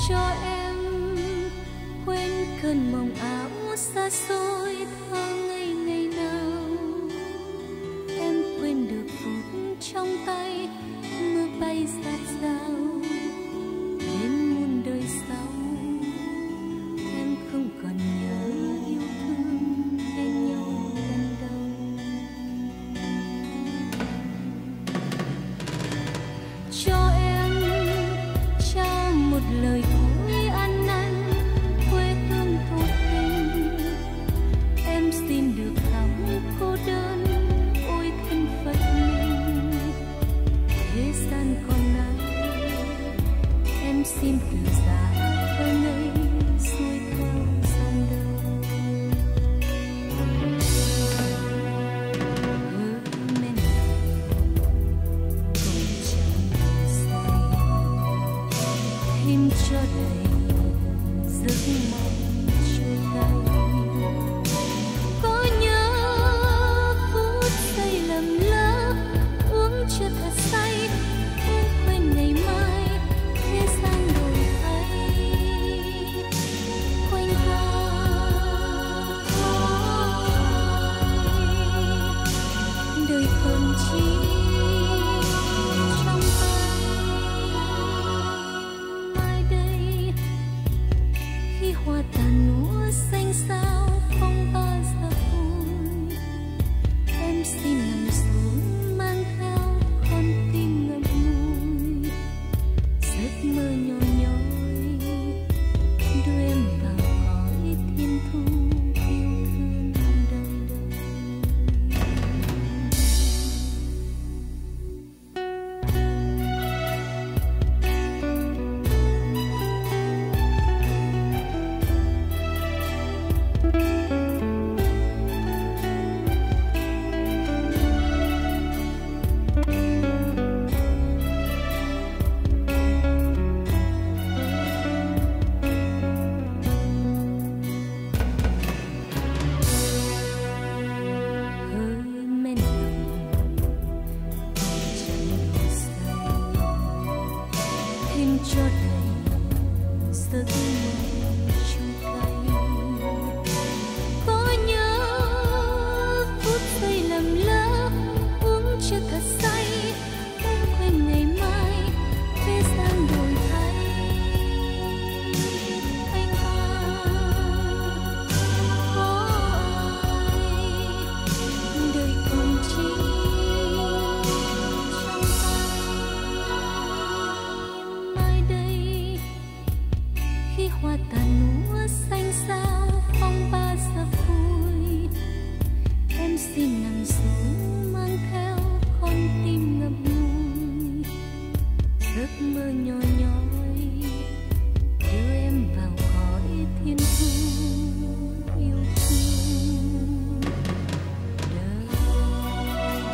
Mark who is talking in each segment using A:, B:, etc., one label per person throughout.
A: cho em quên cơn mộng ảo xa xôi thơ ngây ngày nào. Em quên được phút trong tay mưa bay rát rao, đến muôn đời sau em không còn nhớ yêu thương bên nhau lần đầu. Cho em trao một lời cuối ăn năn quê hương vô tình. Em xin được thắm cô đơn ôi thân phận mình. Thế gian còn lại em xin từ giã thơ ngây xuôi theo dòng đời. Men cùng chẳng say thêm cho đầy giấc mộng trôi tay. Có nhớ phút giây lầm lỡ uống chưa thật say, uống quên ngày mai thế gian đổi thay. Quanh ta đời còn chi trong tay. Mai đây khi hoa tàn núa xanh xao không bao giờ vui, em xin nằm xuống mang theo con tim ngậm ngùi. Giấc mơ nhỏ nhói đưa em vào cõi thiên thu yêu thương đời đời. Hơi men nồng còn chẳng đủ say, thêm cho đầy giấc mơ chua cay. Có nhớ phút giây lầm lỡ uống chưa thật say, em quên ngày mai thế gian đổi thay. Anh có ai đời còn chi trong tay. Mai đây khi hoa tàn núa xanh xao không bao giờ vui, em xin nằm xuống mang theo con tim ngậm ngùi. Giấc mơ nhỏ nhói đưa em vào cõi thiên thu yêu thương đời đời.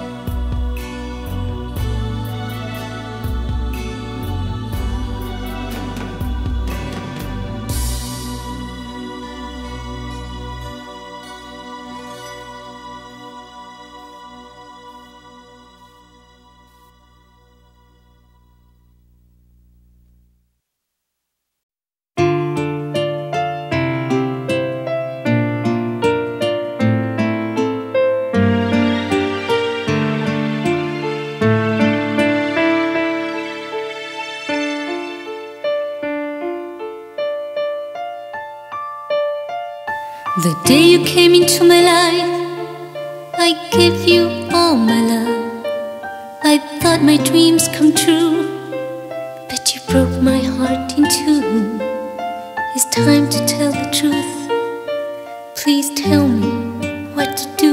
A: The day you came into my life, I gave you all my love. I thought my dreams come true, but you broke my heart in two. It's time to tell the truth. Please tell me what to do.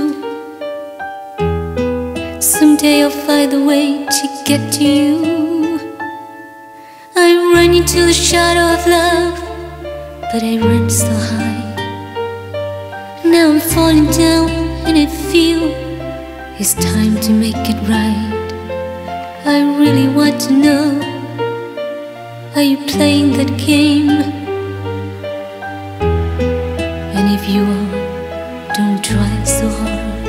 A: Someday I'll find a way to get to you. I run into the shadow of love, but I run so high. Now I'm falling down and I feel it's time to make it right. I really want to know, are you playing that game? And if you are, don't try so hard.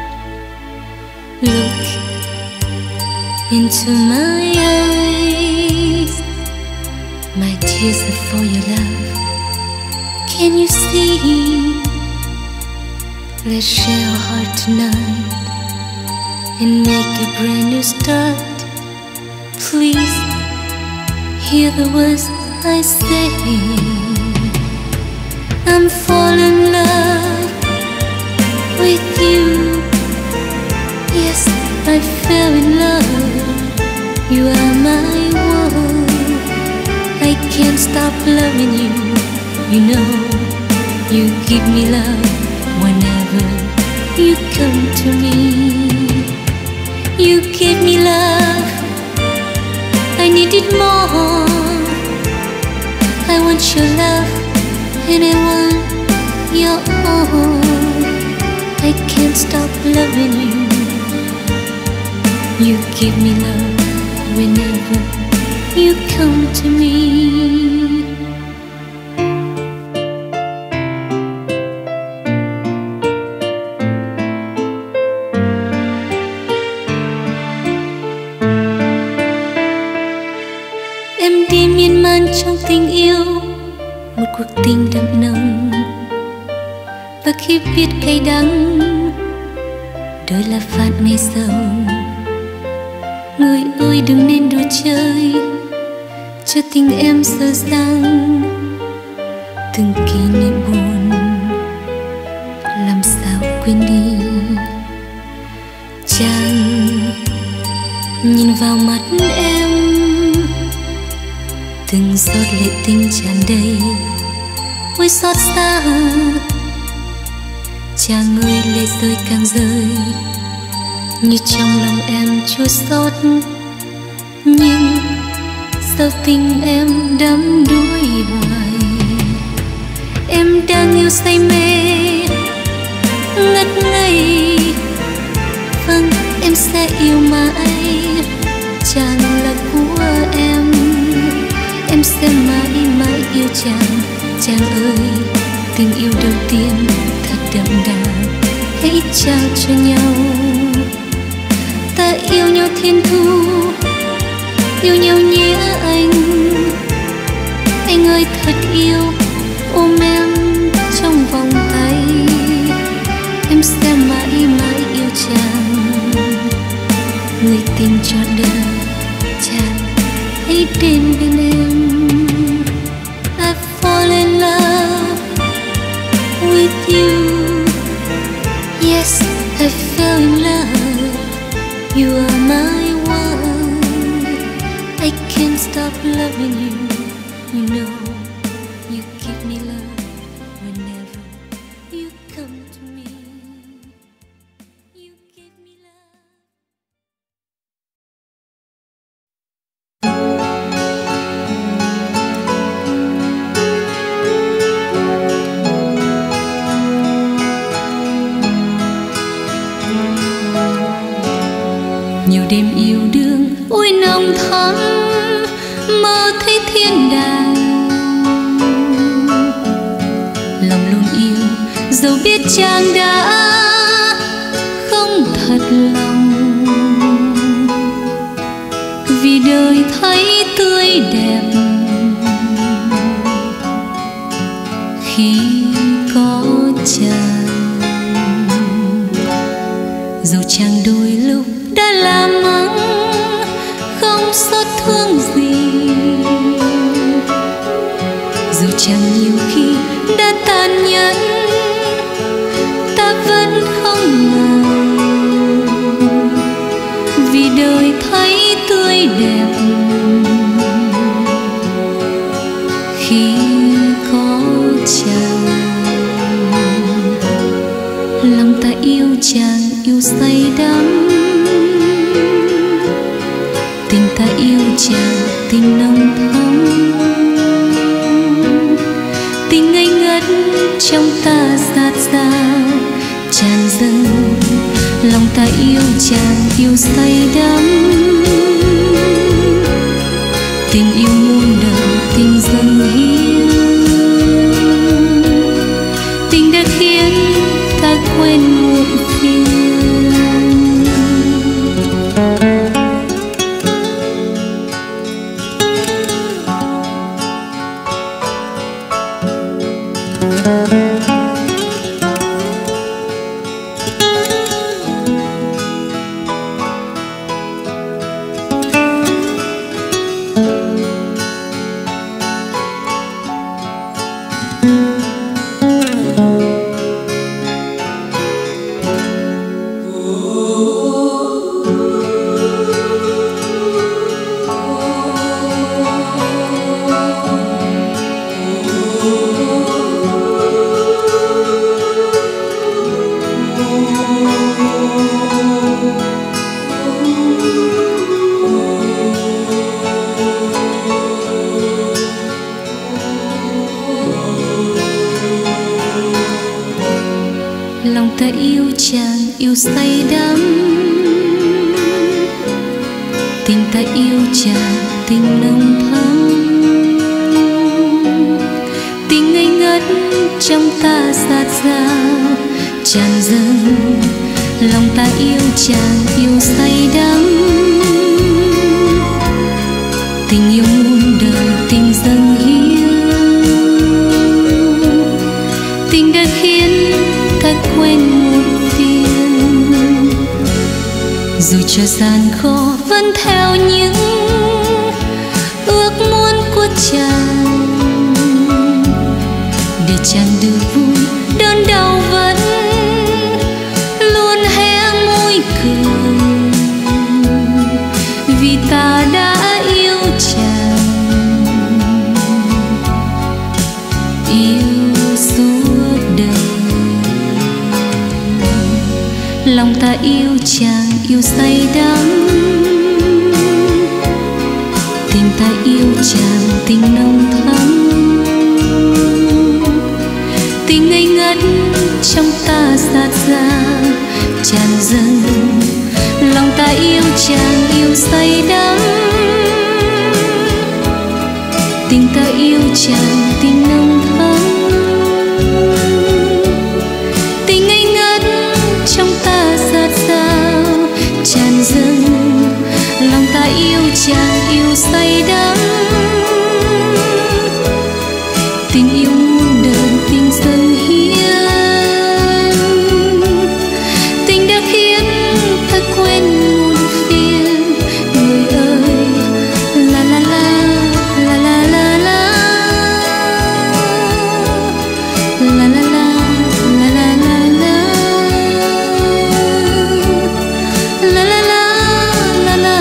A: Look into my eyes, my dear. tears for your love. Can you see? Let's share our heart tonight and make a brand new start. Please hear the words I say. I'm falling in love with you. Yes, I fell in love. You are my world. I can't stop loving you. You know, you give me love whenever you come to me. You give me love, I need it more. I want your love and I want your own. I can't stop loving you. You give me love whenever you come to me. Em đi miên man trong tình yêu, một cuộc tình đậm nồng. Và khi biết cay đắng, đời là phạt ngày giàu. Người ơi đừng nên đùa chơi, cho tình em dở dang. Từng kỷ niệm buồn, làm sao quên đi. Chàng nhìn vào mắt em, từng giọt lệ tình tràn đầy. Ôi xót xa, chàng ơi lệ rơi càng rơi, như trong lòng em chua xót. Nhưng sao tình em đắm đuối hoài. Em đang yêu say mê, ngất ngây. Vâng, em sẽ yêu mãi. Chàng là của em sẽ mãi mãi yêu chàng. Chàng ơi, tình yêu đầu tiên thật đậm đà, hãy trao cho nhau. Ta yêu nhau thiên thu, yêu nhau nhé anh. Anh ơi thật yêu, ôm em trong vòng tay. Em sẽ mãi mãi yêu chàng, người tình trọn đời. Chàng hãy đến bên em. I fall in love with you. Yes, I fell in love. You are my world. I can't stop loving you. You know, you give me love whenever you come to me. You give me love. Nhiều đêm yêu đương, ôi nồng thắm, mơ thấy thiên đàng. Lòng luôn yêu, dẫu biết chàng đã không thật lòng. Vì đời thấy tươi đẹp khi có chàng. Dẫu chàng đôi lúc đã làm mắng, không xót thương gì. Dù chẳng nhiều khi đã tàn nhẫn, ta vẫn không ngờ. Vì đời thấy tươi đẹp khi có chàng. Lòng ta yêu chàng, yêu say đắm. Tình ta yêu chàng, tình nồng thắm. Tình ngây ngất trong ta dạt dào tràn dâng. Lòng ta yêu chàng, yêu say đắm. Tình yêu muôn đời, tình dâng hiến. Tình đã khiến ta quên muộn phiền. yêu say đắm. Tình ta yêu chàng tình nồng thắm, tình ngây ngất trong ta dạt dào tràn dâng. Lòng ta yêu chàng yêu say đắm, tình yêu muôn đời tình dâng hiến. Tình đã khiến ta quên muộn phiền, dù cho gian khó vẫn theo những ước muốn của chàng. Để chàng được vui đớn đau vẫn luôn hé môi cười, vì ta đã yêu chàng, yêu suốt đời. Lòng ta yêu chàng yêu say đắm, tình ta yêu chàng tình nồng thắm, tình ngây ngất trong ta dạt dào tràn dâng. Lòng ta yêu chàng yêu say đắm, tình ta yêu chàng tình nồng thắm, tình ngây ngất trong ta dạt dào tràn dâng. Lòng ta yêu chàng yêu say đắm, tình yêu muôn đời tình dâng hiến. Tình đã khiến ta quên muôn phiền, người ơi. La la la la la la la la la la la la la la la la la la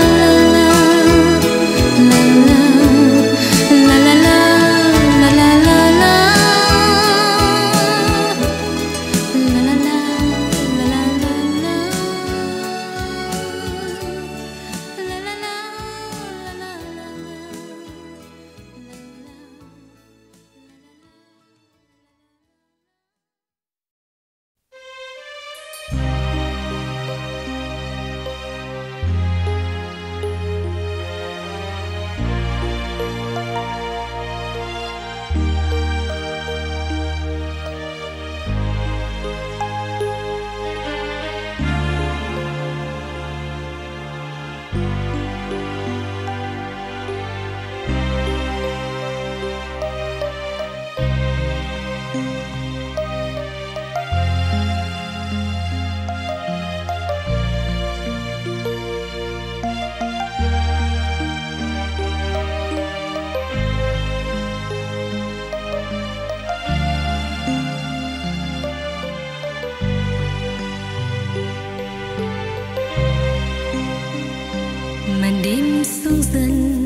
A: Màn đêm xuống dần,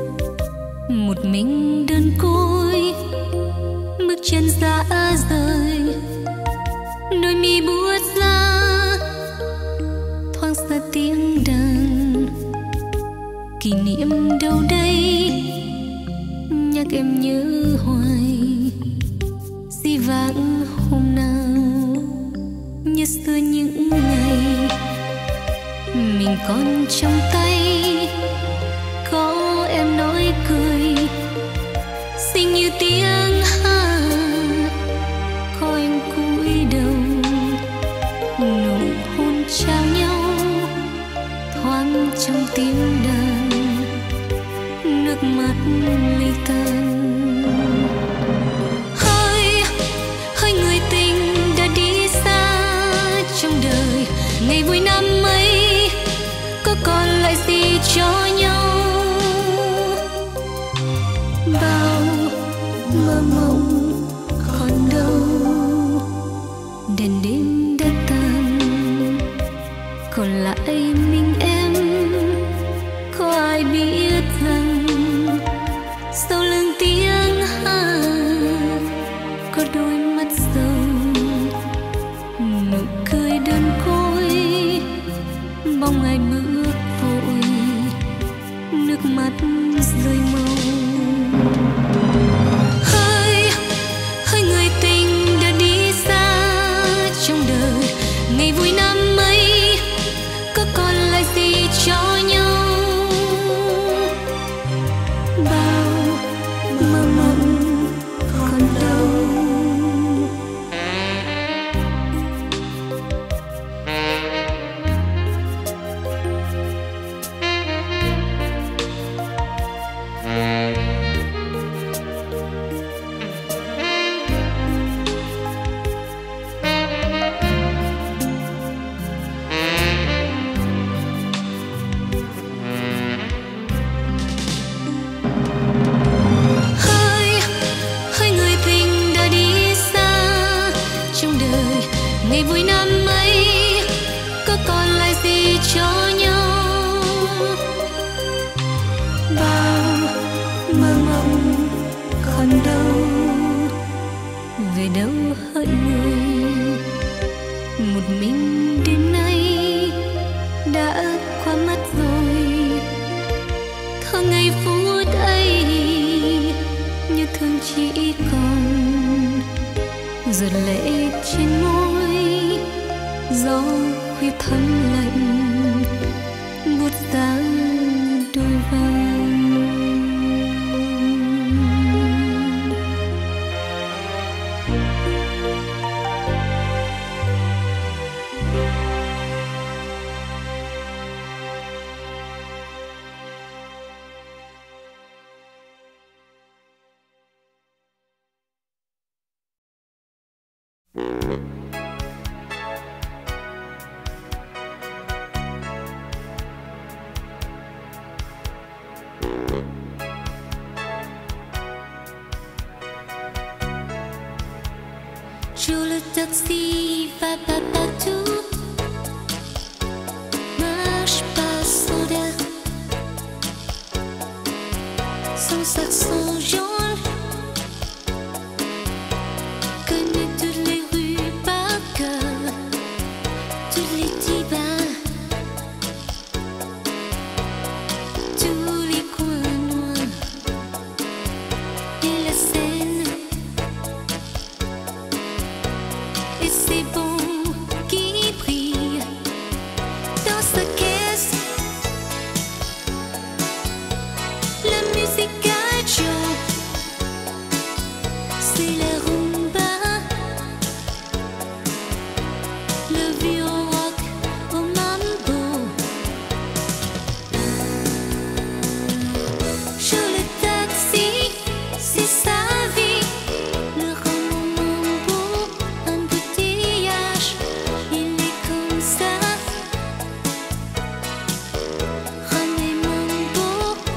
A: một mình đơn côi, bước chân xa rời, đôi mi buốt ra thoáng xa tiếng đàn. Kỷ niệm đâu đây nhắc em nhớ hoài, di vãng hôm nào như xưa những ngày mình còn trong tay. Có em nói cười xinh như tiếng hát, có em cúi đầu nụ hôn trao nhau thoáng trong tiếng đàn, nước mắt ly tan. Hơi người tình đã đi xa trong đời, ngày vui năm ấy có còn lại gì cho nhau. Bao mơ mộng còn đâu, đèn đêm đã tan, còn lại mình em. Có ai biết rằng sau lưng tiếng hát có đôi mắt sâu, nụ cười đơn côi, bóng ai bước vội, nước mắt rơi mau. Hơi người tình đã đi xa trong đời, ngày vui năm ấy bao mơ mộng còn đâu. Ngày vui năm ấy có còn lại gì cho nhau, bao mơ mộng còn đâu, về đâu hỡi người, một mình đêm nay đã qua mất rồi. Thơ ngày phút ấy như thương chỉ còn giọt lệ trên môi, gió khuya thấm lạnh buốt giá đôi vai. Sur le taxi va pas partout, marche pas sans l'air, son sac sans jaune, connaît toutes les rues par cœur, tous les divans, tous les coins noirs et la Seine. Et c'est bon qui brille dans sa caisse. La musique à Joe, c'est la rumba, le vieux rock au mambo. Sur le taxi, c'est sa vie, le rend mambo. Il est comme ça, René Mambo.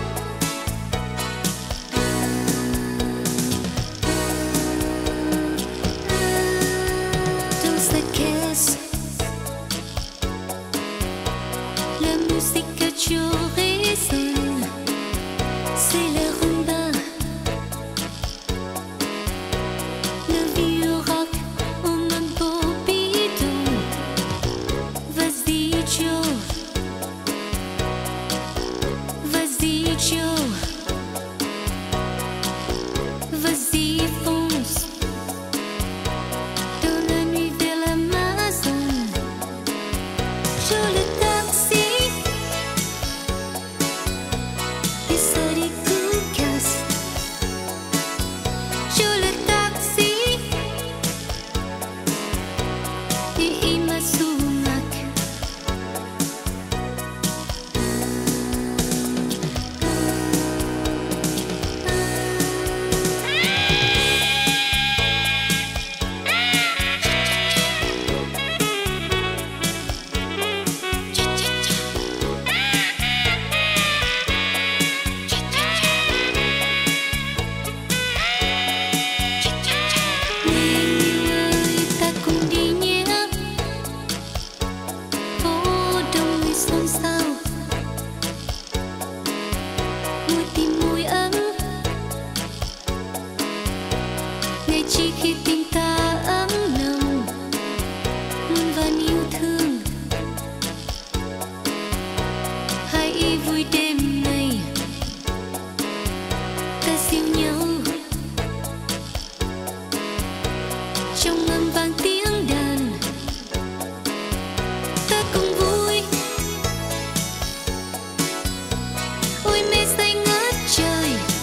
A: Dans sa caisse, la musique à Joe résonne, c'est la rumba, le vieux rock au mambo bidon. Vas-y Joe, vas-y Joe, vas-y fonce dans la nuit vers l'Amazon. Sur le taxi, et ça dit coucasse. Sur le taxi, et il m'a soumac. Ta cùng đi nhé, phố đông người xôn xao, môi tim môi ấm, ngay chỉ khi tình ta ấm nồng, muôn vàn yêu thương. Hãy vui đêm này, ta dìu nhau trong âm vang tiếng đàn, ta cùng vui. Ôi mây xanh ngất trời,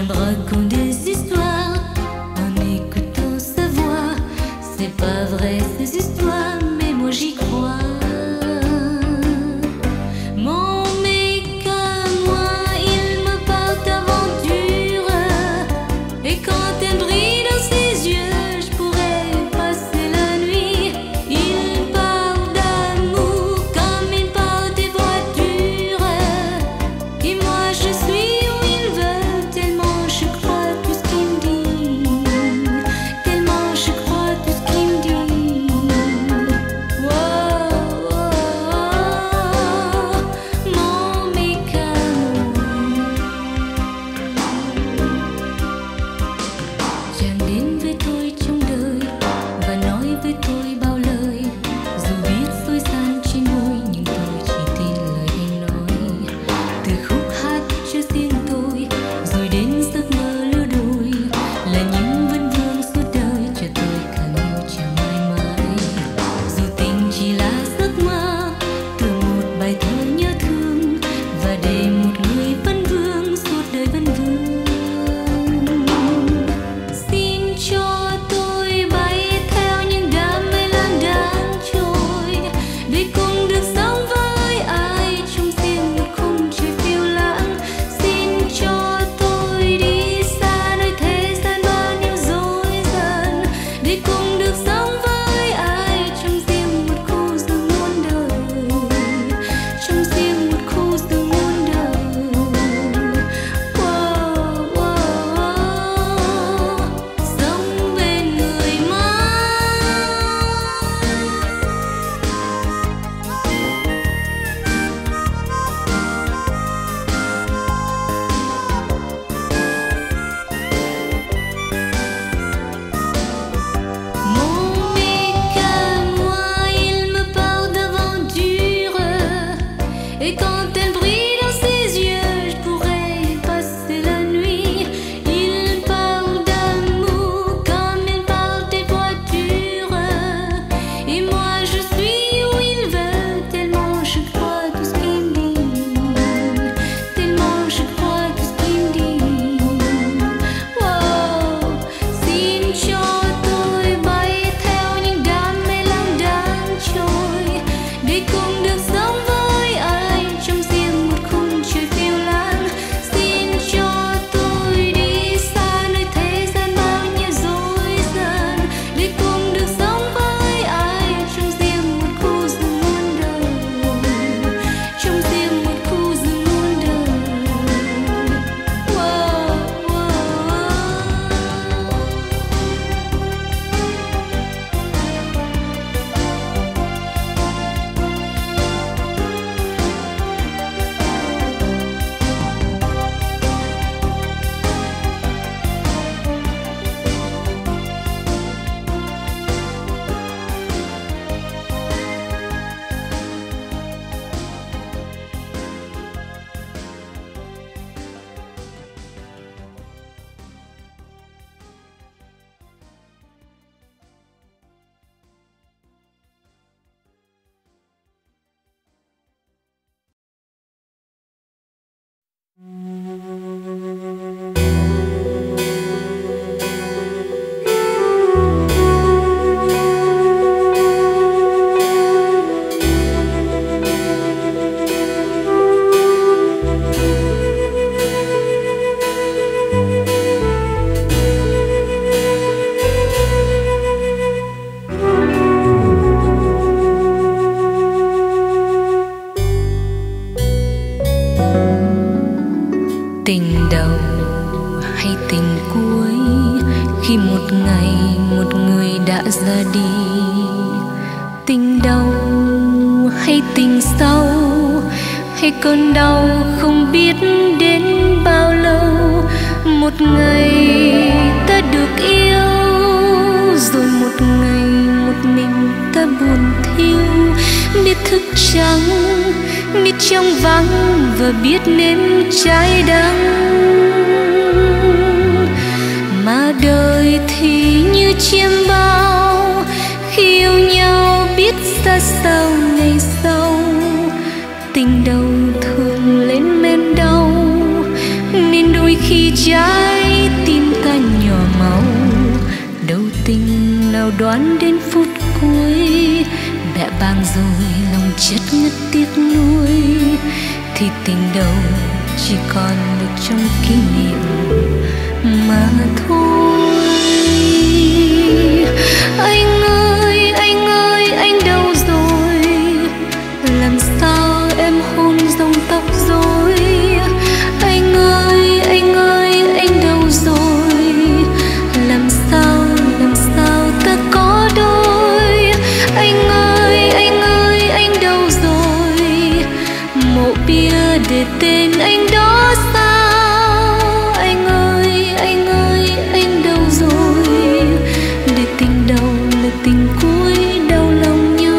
A: elle me raconte des histoires en écoutant sa voix. C'est pas vrai ces histoires, mais moi j'y crois. Mon mec à moi, il me parle d'aventure, et quand elle brille dans ses yeux, je pourrais passer la nuit. Il parle d'amour comme il parle des voitures, et moi je suis où il veut, tellement je crois tout ce qu'il me dit, tellement je crois tout ce qu'il me dit. Wow, mon mec à moi. Chàng đến với tôi trong đời và nói với tôi bao lời, dù biết dối gian trên môi nhưng tôi chỉ tin lời anh nói. Từ khúc hát cho riêng tôi rồi đến giấc mơ lứa đôi, là những vấn vương suốt đời cho tôi càng yêu chẳng mãi mãi. Dù tình chỉ là giấc mơ, từ một bài thơ nhớ thương, và để một người vấn vương suốt đời vấn vương. Xin cho tôi bay theo những đám mây lang đang trôi, để cùng được sống với ai trong riêng một khung trời phiêu lãng. Xin cho tôi đi xa nơi thế gian bao nhiêu rối ren, để cùng được sống với ai trong riêng một khu rừng muôn đời, trong riêng một khu rừng muôn đời. Wow, wow, sống bên người mãi. Mon mec à moi, il me parle d'aventure, et quand elle brille dans ses yeux, je pourrais passer la nuit. Il parle d'amour comme il parle des voitures, et moi je suis où il veut, tellement je crois tout ce qu'il me dit, tellement je crois tout ce qu'il me dit. Wow, xin cho tôi bay theo những đám mây lang đang trôi, để cùng được sống với ai trong riêng một khung trời phiêu lãng. Xin cho tôi đi xa nơi thế gian bao nhiêu rối ren, để cùng được sống với ai trong riêng một khu rừng muôn đời, trong riêng một khu rừng muôn đời. Wow, wow. Tình đầu hay tình cuối, khi một ngày một người đã ra đi. Tình đầu hay tình sau, hay cơn đau không biết đến bao lâu. Một ngày ta được yêu, rồi một ngày một mình ta buồn thiêu. Biết thức trắng, biết trong vắng, và biết nếm trái đắng. Mà đời thì như chiêm bao, khi yêu nhau biết ra sao ngày sau. Tình đầu thường lên men đau, nên đôi khi trái nào đoán đến phút cuối đã bàng rồi lòng chất ngất tiếc nuối, thì tình đầu chỉ còn được trong kỷ niệm mà thôi. Anh ơi, anh ơi, anh đâu rồi? Làm sao em hôn dòng tóc rối? Anh ơi, anh ơi, anh đâu rồi? Làm sao ta có đôi? Anh ơi, anh ơi, anh đâu rồi? Mộ bia để tên anh đó sao? Anh ơi, anh ơi, anh đâu rồi? Để tình đầu là tình cuối đau lòng nhau.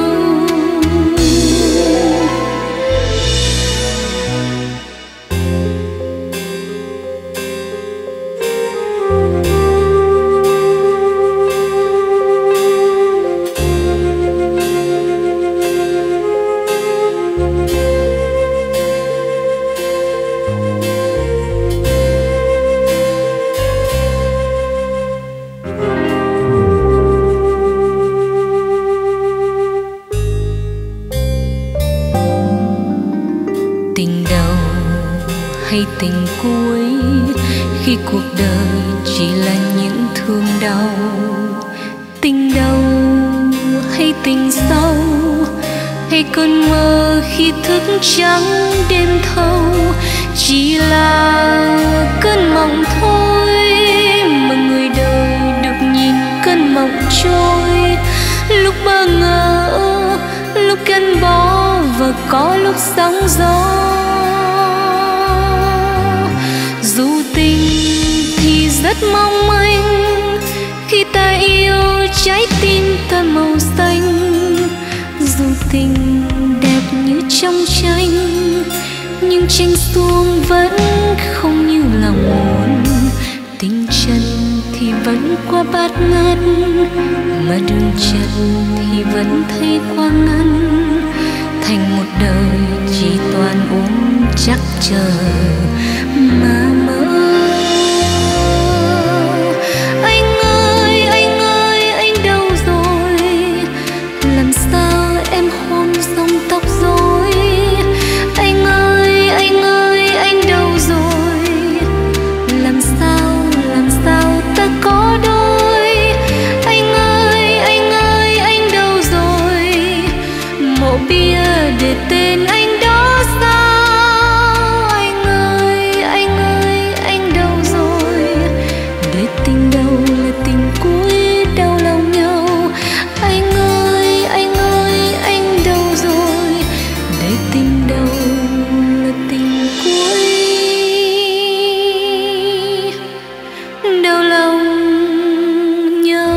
A: Tình đầu hay tình cuối, khi cuộc đời chỉ là những thương đau. Tình đầu hay tình sau, hay cơn mơ khi thức trắng đêm thâu, chỉ là cơn mộng thôi, mà người đời được nhìn cơn mộng trôi. Lúc bơ ngỡ, lúc gắn bó, và có lúc sóng gió. Dù tình thì rất mong manh, khi ta yêu trái tim ta màu xanh. Dù tình đẹp như trong tranh, nhưng tranh xuông vẫn không như lòng muốn. Tình trần thì vẫn qua bát ngát, mà đường trần thì vẫn thấy quá ngắn. Thành một đời chỉ toàn ôm chắc chờ mà mơ. Anh ơi, anh ơi, anh đâu rồi? Làm sao em hôn dòng tóc rối? Anh ơi, anh ơi, anh đâu rồi? Làm sao ta có đôi? Anh ơi, anh ơi, anh đâu rồi? Mộ bia để tên anh đó sao? Anh ơi, anh ơi, anh đâu rồi? Để tình đầu là tình cuối đau lòng nhau. Anh ơi, anh ơi, anh đâu rồi? Để tình đầu là tình cuối đau lòng nhau.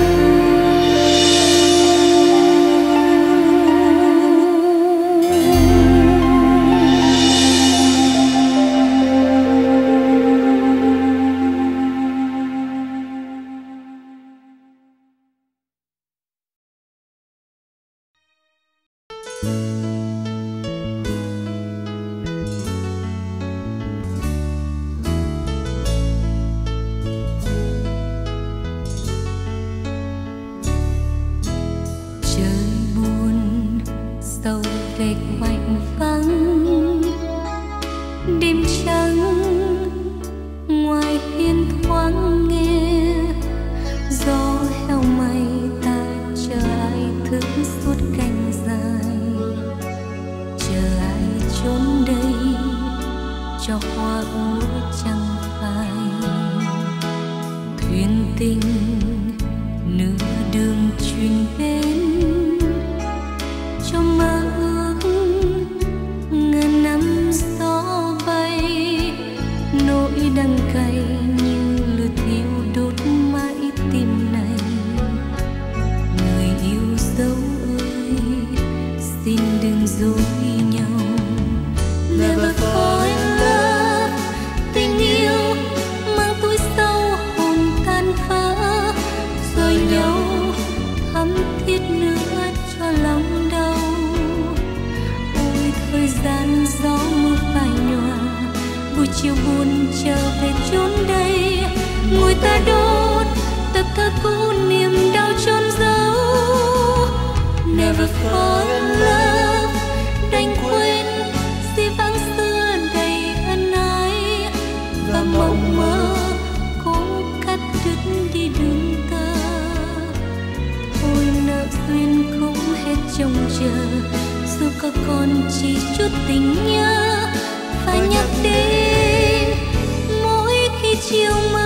A: Trời buồn sâu về khoảnh vắng, đêm trắng ngoài hiên thoáng nghe. Gió heo mây ta chờ ai thức suốt canh dài, chờ ai trốn đây cho hoa úa chẳng phai. Thuyền tình nửa đường chuyển bên, cho mơ ước ngàn năm gió bay. Nỗi đắng cay như lửa thiêu đốt mãi tim này. Người yêu dấu ơi, xin đừng dối nhau. Never fall in love, tình yêu mang túi sâu hồn tan vỡ. Rồi nhau thắm thiết nữa cho lòng đau. Ôi thời gian gió mưa phai nhòa, buổi chiều buồn trở về chốn đây. Ngồi ta đốt tập thơ cũ niềm đau chốn Never fall in love, đành quên dĩ vãng xưa đầy ân ái, và mộng mơ cố cắt đứt đi đường tơ. Ôi nợ duyên cũng hết trông chờ, dù có còn chỉ chút tình nhớ phải nhắc đến mỗi khi chiều mơ.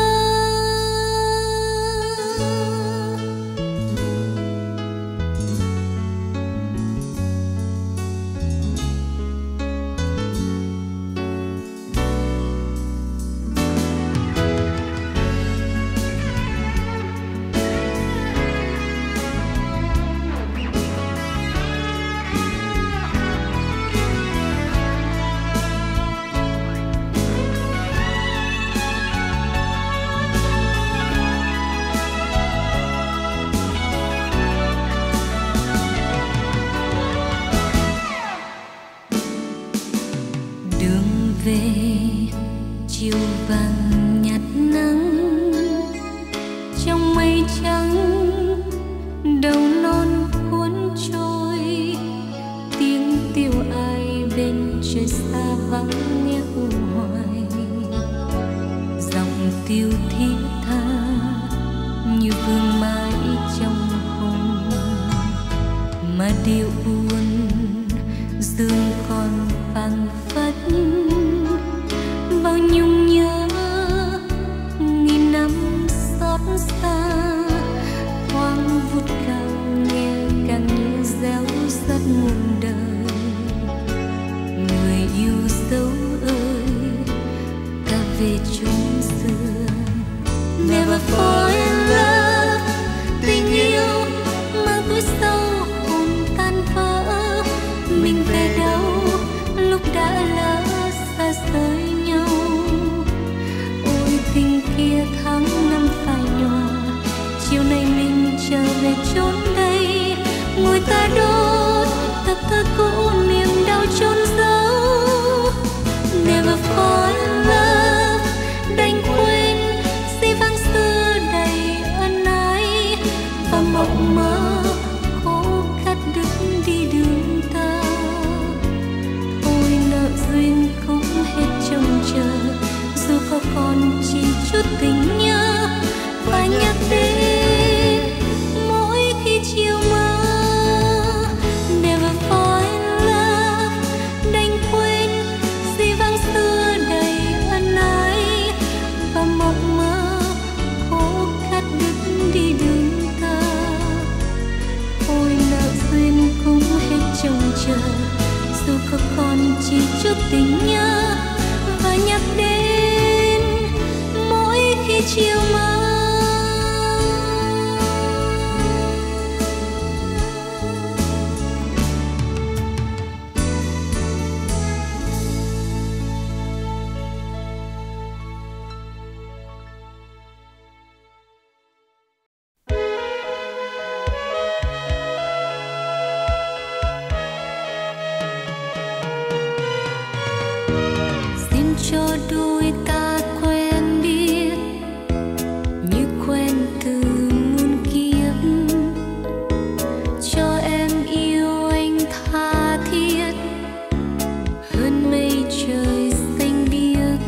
A: Về chiều vàng nhạt nắng trong mây trắng, đầu non cuốn trôi tiếng tiêu ai bên trời xa vắng nghe u hoài. Dòng tiêu thiết tha như vương mãi trong hồn, mà điệu buồn dương còn phảng phất. Bao nhung nhớ nghìn năm xót xa, hoang vút cao nghe càng như réo rắt muôn đời. Người yêu dấu ơi, ta về chốn xưa. Never fall in love, tình yêu mang tuổi sâu hồn tan vỡ. Mình về đâu lúc đã lỡ xa rời nhau. Ôi tình kia tháng năm phai nhòa, chiều nay mình trở về chốn đây. Ngồi ta đốt tập thơ cũ, niềm đau chôn giấu. Never fall in love, đành quên dĩ vãng xưa đầy ân ái, và mộng mơ cố cắt đứt đi đường ta. Ôi nợ duyên cũng hết trông chờ, dù có còn chỉ chút tình nhớ phải nhắc đến mỗi khi chiều mơ. Never fall in love, đành quên dĩ vãng xưa đầy ân ái, và mộng mơ cố cắt đứt đi đường ta. Ôi nợ duyên cũng hết trông chờ, dù có còn chỉ chút tình nhớ và nhắc đến mỗi khi chiều mơ. Cho đôi ta quen biết như quen từ muôn kiếp, cho em yêu anh tha thiết hơn mây trời xanh biếc,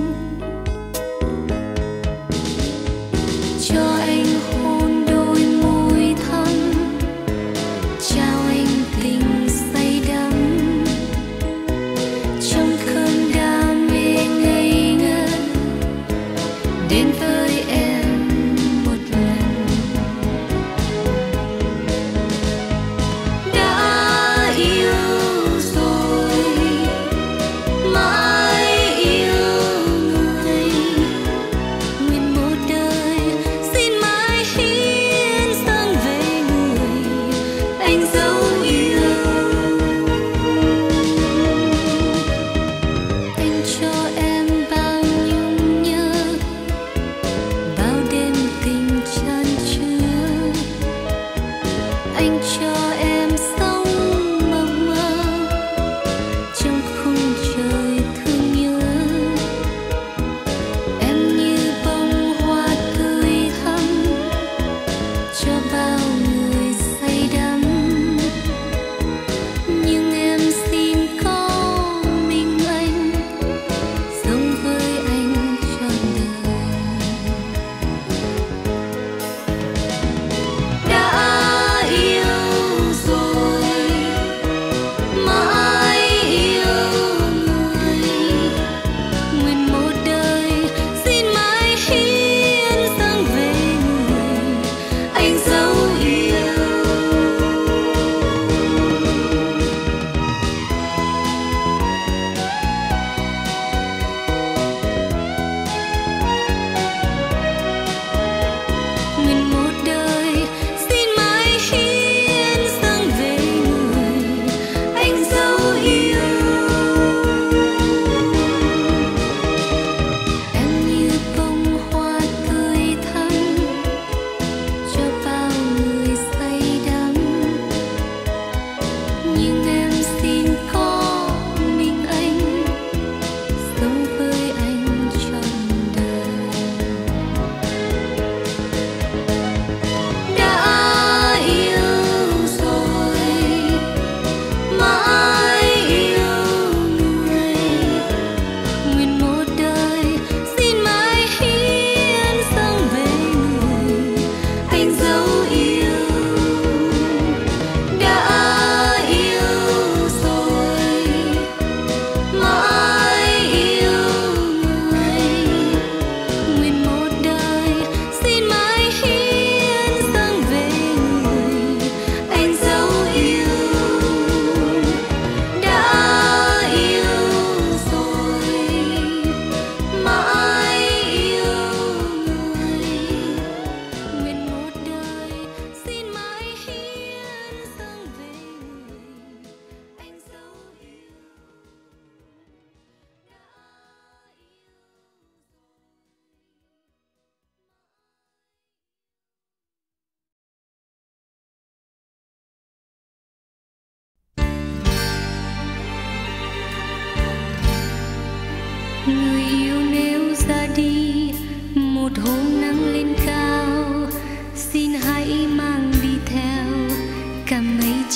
A: cho anh hôn đôi môi thắm, trao anh tình say đắm trong cơn đam mê ngây ngất. Đến với em một lần, đã yêu rồi mãi yêu người, nguyện một đời xin mãi hiến dâng về người anh dấu yêu. Anh cho em bao nhung nhớ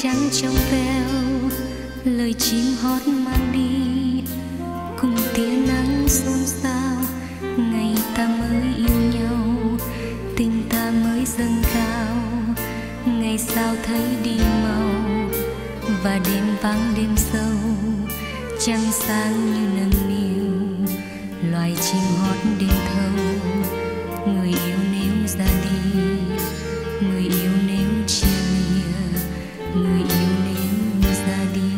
A: trắng trong veo, lời chim hót mang đi cùng tia nắng xôn xao. Ngày ta mới yêu nhau, tình ta mới dâng cao. Ngày sao thấy đi màu và đêm vắng đêm sâu, trăng sáng như nâng niu loài chim hót đêm thâu. Người yêu nếu ra đi, người yêu nếu chia lìa, người yêu nếu ra đi.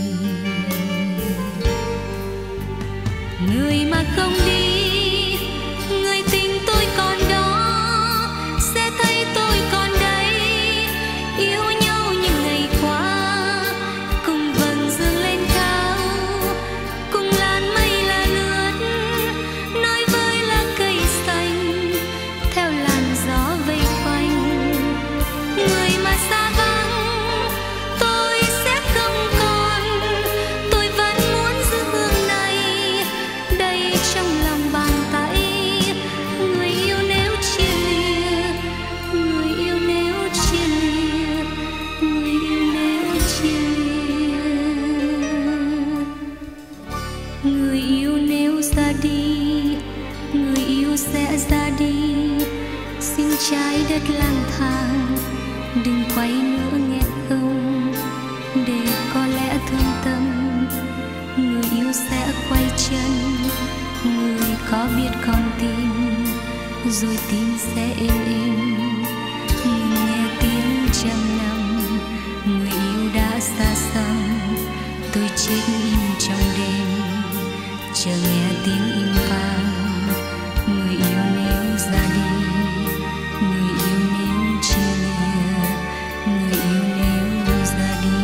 A: Người mà không đi, người tình tôi còn đó, sẽ thấy tôi còn đây. Yêu nhau như ngày qua, cùng vầng dương lên cao, cùng làn mây là lướt, nói với lá cây xanh, theo làn gió vây quanh. Người mà xa vắng, tôi sẽ không còn, tôi vẫn muốn giữ hương này đây trong lòng bàn tay. Người yêu nếu chia lìa, người yêu nếu chia lìa, người yêu nếu chia lìa. Người yêu nếu ra đi, người yêu sẽ ra đi. Xin trái đất lang thang, đừng quay nữa nghe không, để có lẽ thương tâm người yêu sẽ quay chân. Người có biết con tim, rồi tim sẽ êm êm. Người nghe tiếng trăm năm, người yêu đã xa xăm. Tôi chết im trong đêm, chờ nghe tiếng im vang. Người yêu nếu ra đi, người yêu nếu chia lìa, người yêu nếu ra đi.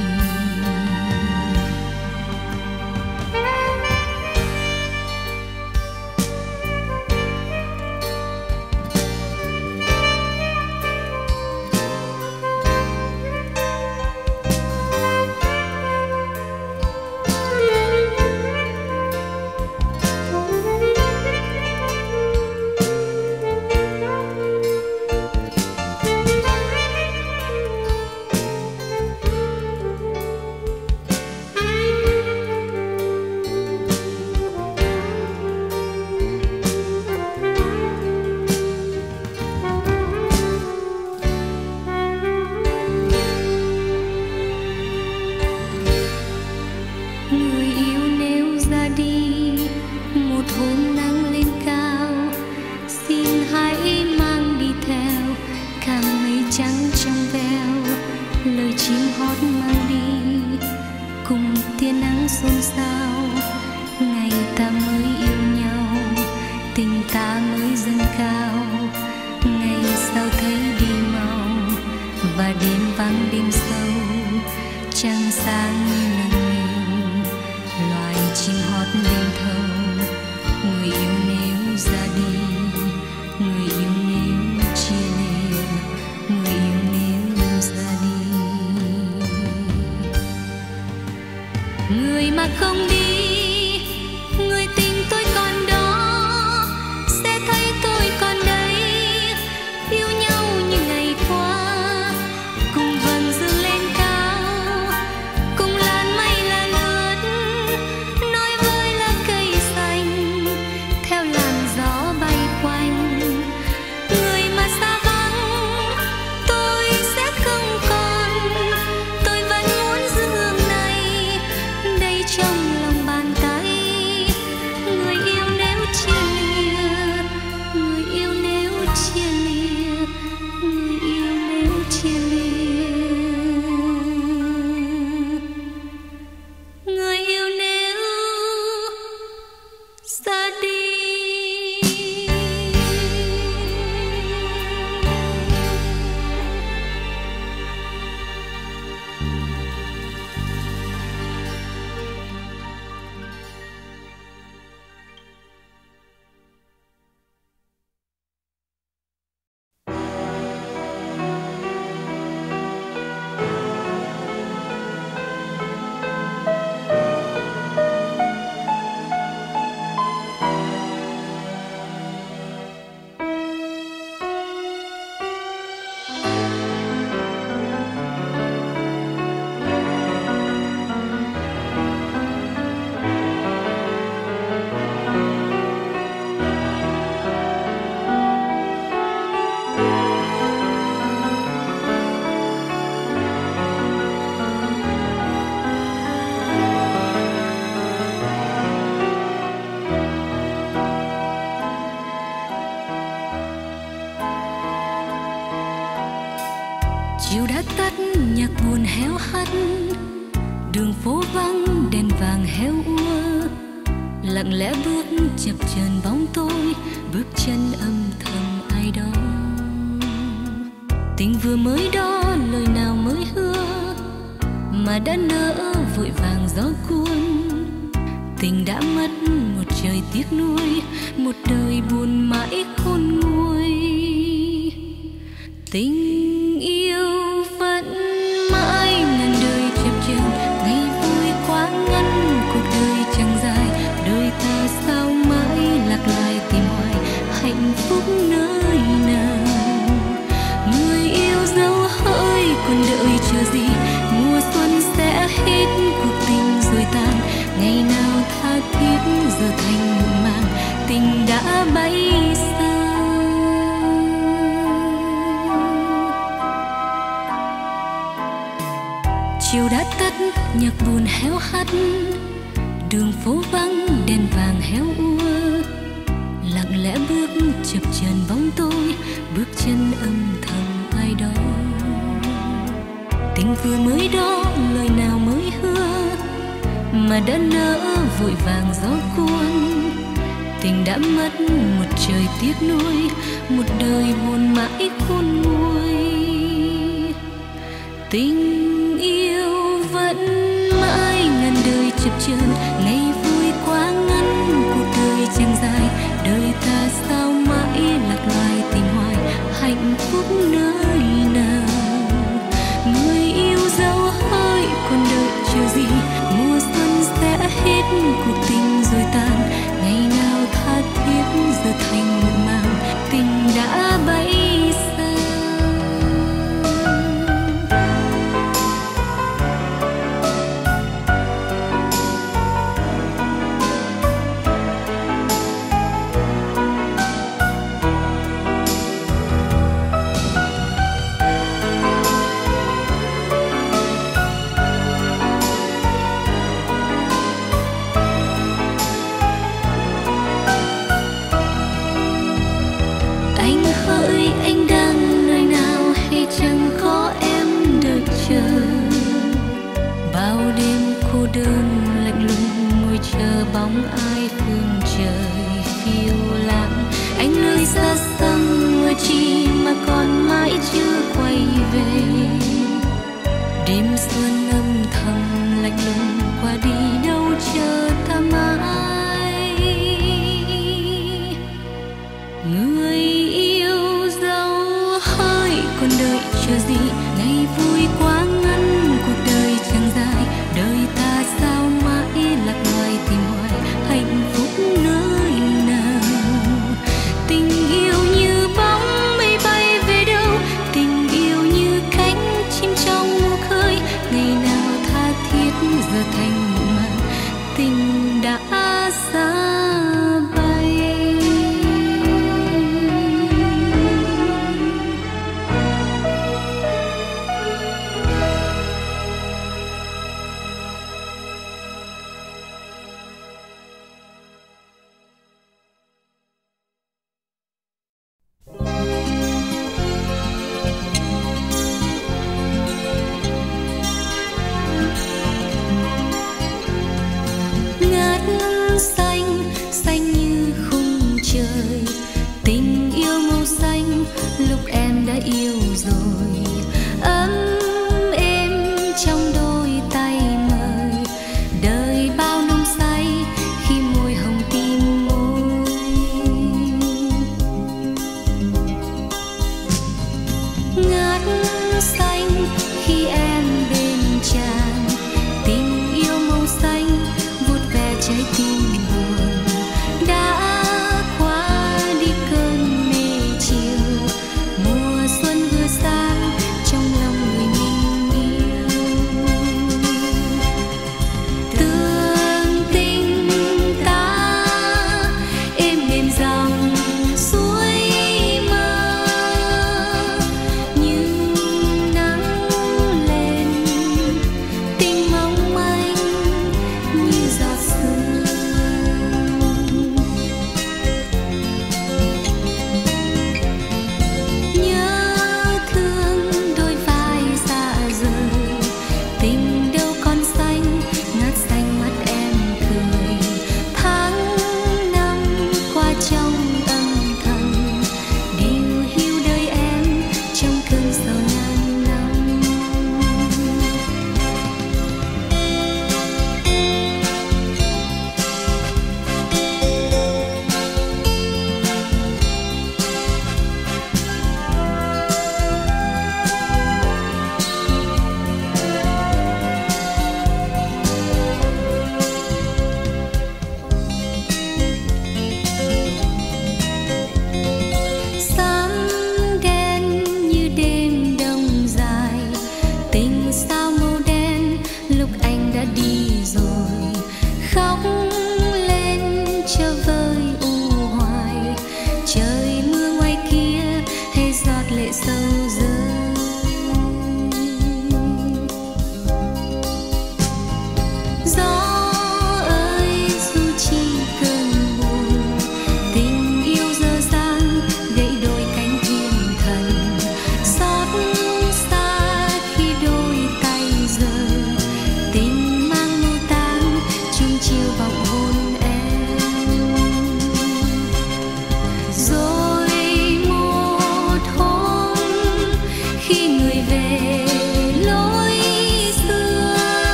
A: Người yêu nếu ra đi, một hôm nắng lên cao, xin hãy mang đi theo cả mây trắng trong veo. Lời chim hót mang đi cùng tia nắng xôn xao. Ngày ta mới yêu nhau, tình ta mới dâng cao. Ngày sao thấy đi màu và đêm vắng đêm sâu, trăng sáng như nâng niu loài chim hót đêm thâu. Người yêu nếu ra đi, người yêu nếu chia lìa, người yêu nếu ra đi. Người mà không đi, người tình tôi còn đó, sẽ thấy tôi còn đây. Yêu nhau như ngày qua, cùng vầng dương Chiều đã tắt nhạc buồn héo hắt, đường phố vắng đèn vàng héo úa, lặng lẽ bước chập chờn bóng tối, bước chân âm thầm ai đó. Tình vừa mới đó lời nào mới hứa mà đã nỡ vội vàng gió cuốn. Tình đã mất một trời tiếc nuối, một đời buồn mãi khôn nguôi. Tình yêu vẫn mãi ngàn đời chập chờn, ngày vui quá ngắn cuộc đời chẳng dài. Đời ta sao mãi lạc loài tìm hoài hạnh phúc nơi nào? Người yêu dấu hỡi còn đợi chờ gì? Mùa xuân sẽ hết cuộc tình rồi tàn, ngày nào tha thiết giờ thành muộn màng, tình đã bay xa. Chiều đã tắt nhạc buồn héo hắt, đường phố vắng đèn vàng héo úa, lặng lẽ bước chập chờn bóng tối, bước chân âm thầm ai đó. Tình vừa mới đó lời nào mới hứa mà đã nỡ vội vàng gió cuốn. Tình đã mất một trời tiếc nuối, một đời buồn mãi khôn nguôi. Tình yêu vẫn mãi ngàn đời chập chờn, ngày vui quá ngắn cuộc đời chẳng dài. Đời ta sao mãi lạc loài tìm hoài hạnh phúc nơi nào? Người yêu dấu hỡi còn đợi chờ gì? Mùa xuân sẽ hết cuộc tình rồi tàn, ngày nào tha thiết giờ thành muộn màng, tình đã bay xa. Đơn lạnh lùng ngồi chờ bóng ai phương trời phiêu lãng. Anh nơi xa xăm người chi mà còn mãi chưa quay về. Đêm xuân âm thầm lạnh lùng qua đi đâu chờ ta mãi. Người yêu dấu hỡi còn đợi chờ gì? Ngày vui quá ngắn cuộc đời chẳng dài. Đời ta sao mãi lạc loài tìm hoài hạnh phúc nơi nào? Tình yêu như bóng mây bay về đâu? Tình yêu như cánh chim trong mù khơi, ngày nào tha thiết giờ thành muộn màng, tình đã xa bay.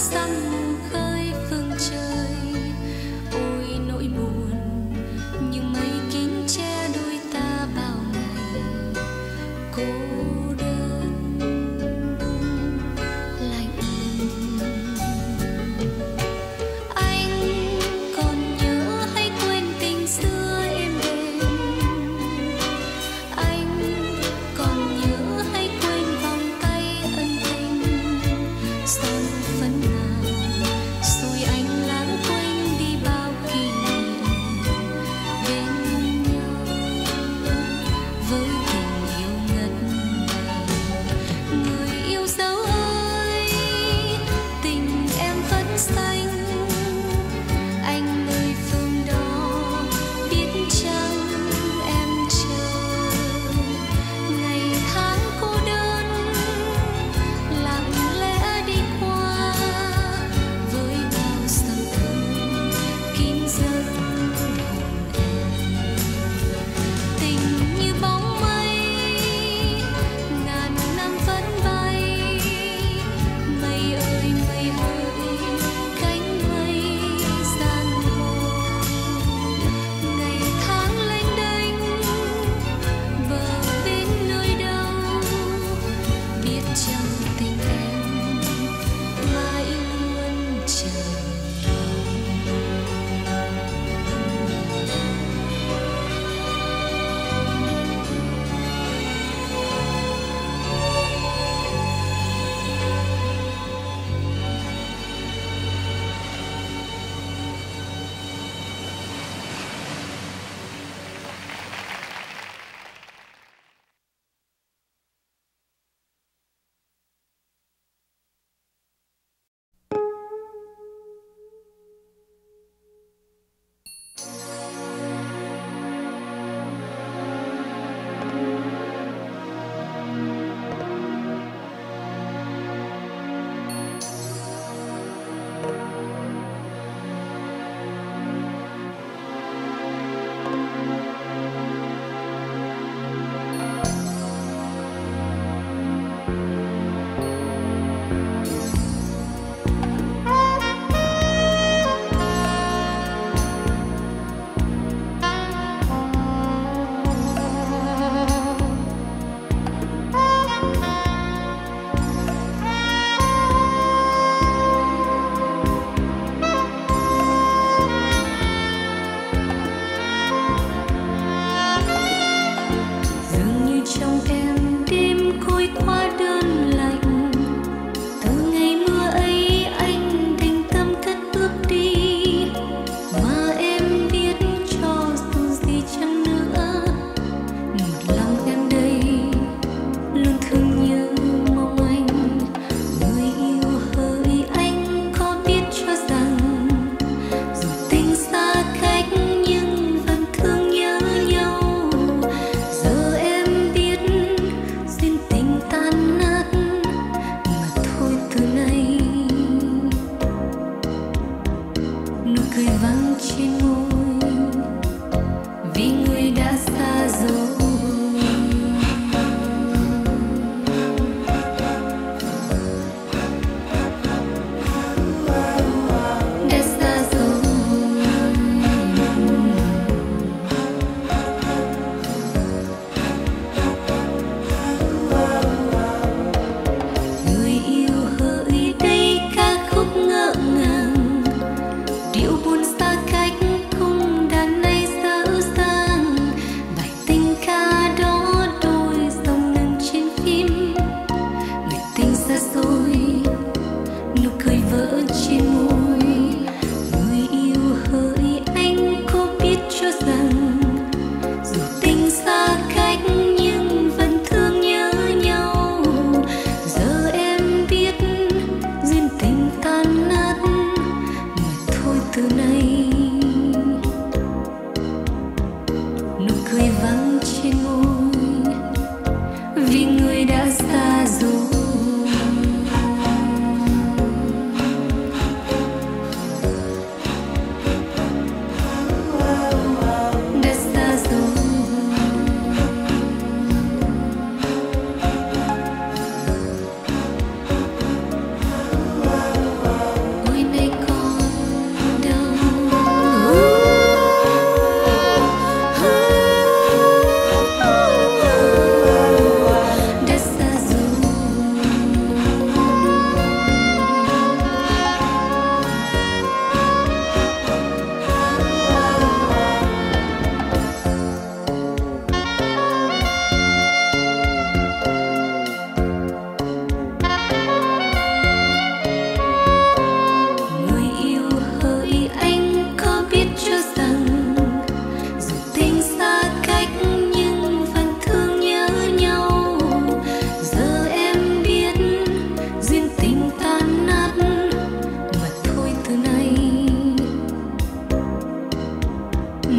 A: săng khơi phương trời. Ôi nỗi buồn như mây kín che đôi ta bao ngày cô đơn lạnh lùng. Anh còn nhớ hay quên tình xưa êm đềm? Anh còn nhớ hay quên vòng tay ân tình? Son phấn nào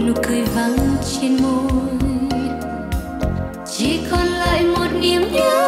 A: nụ cười vắng trên môi, chỉ còn lại một niềm nhớ.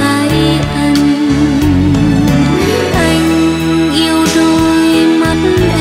A: Mắt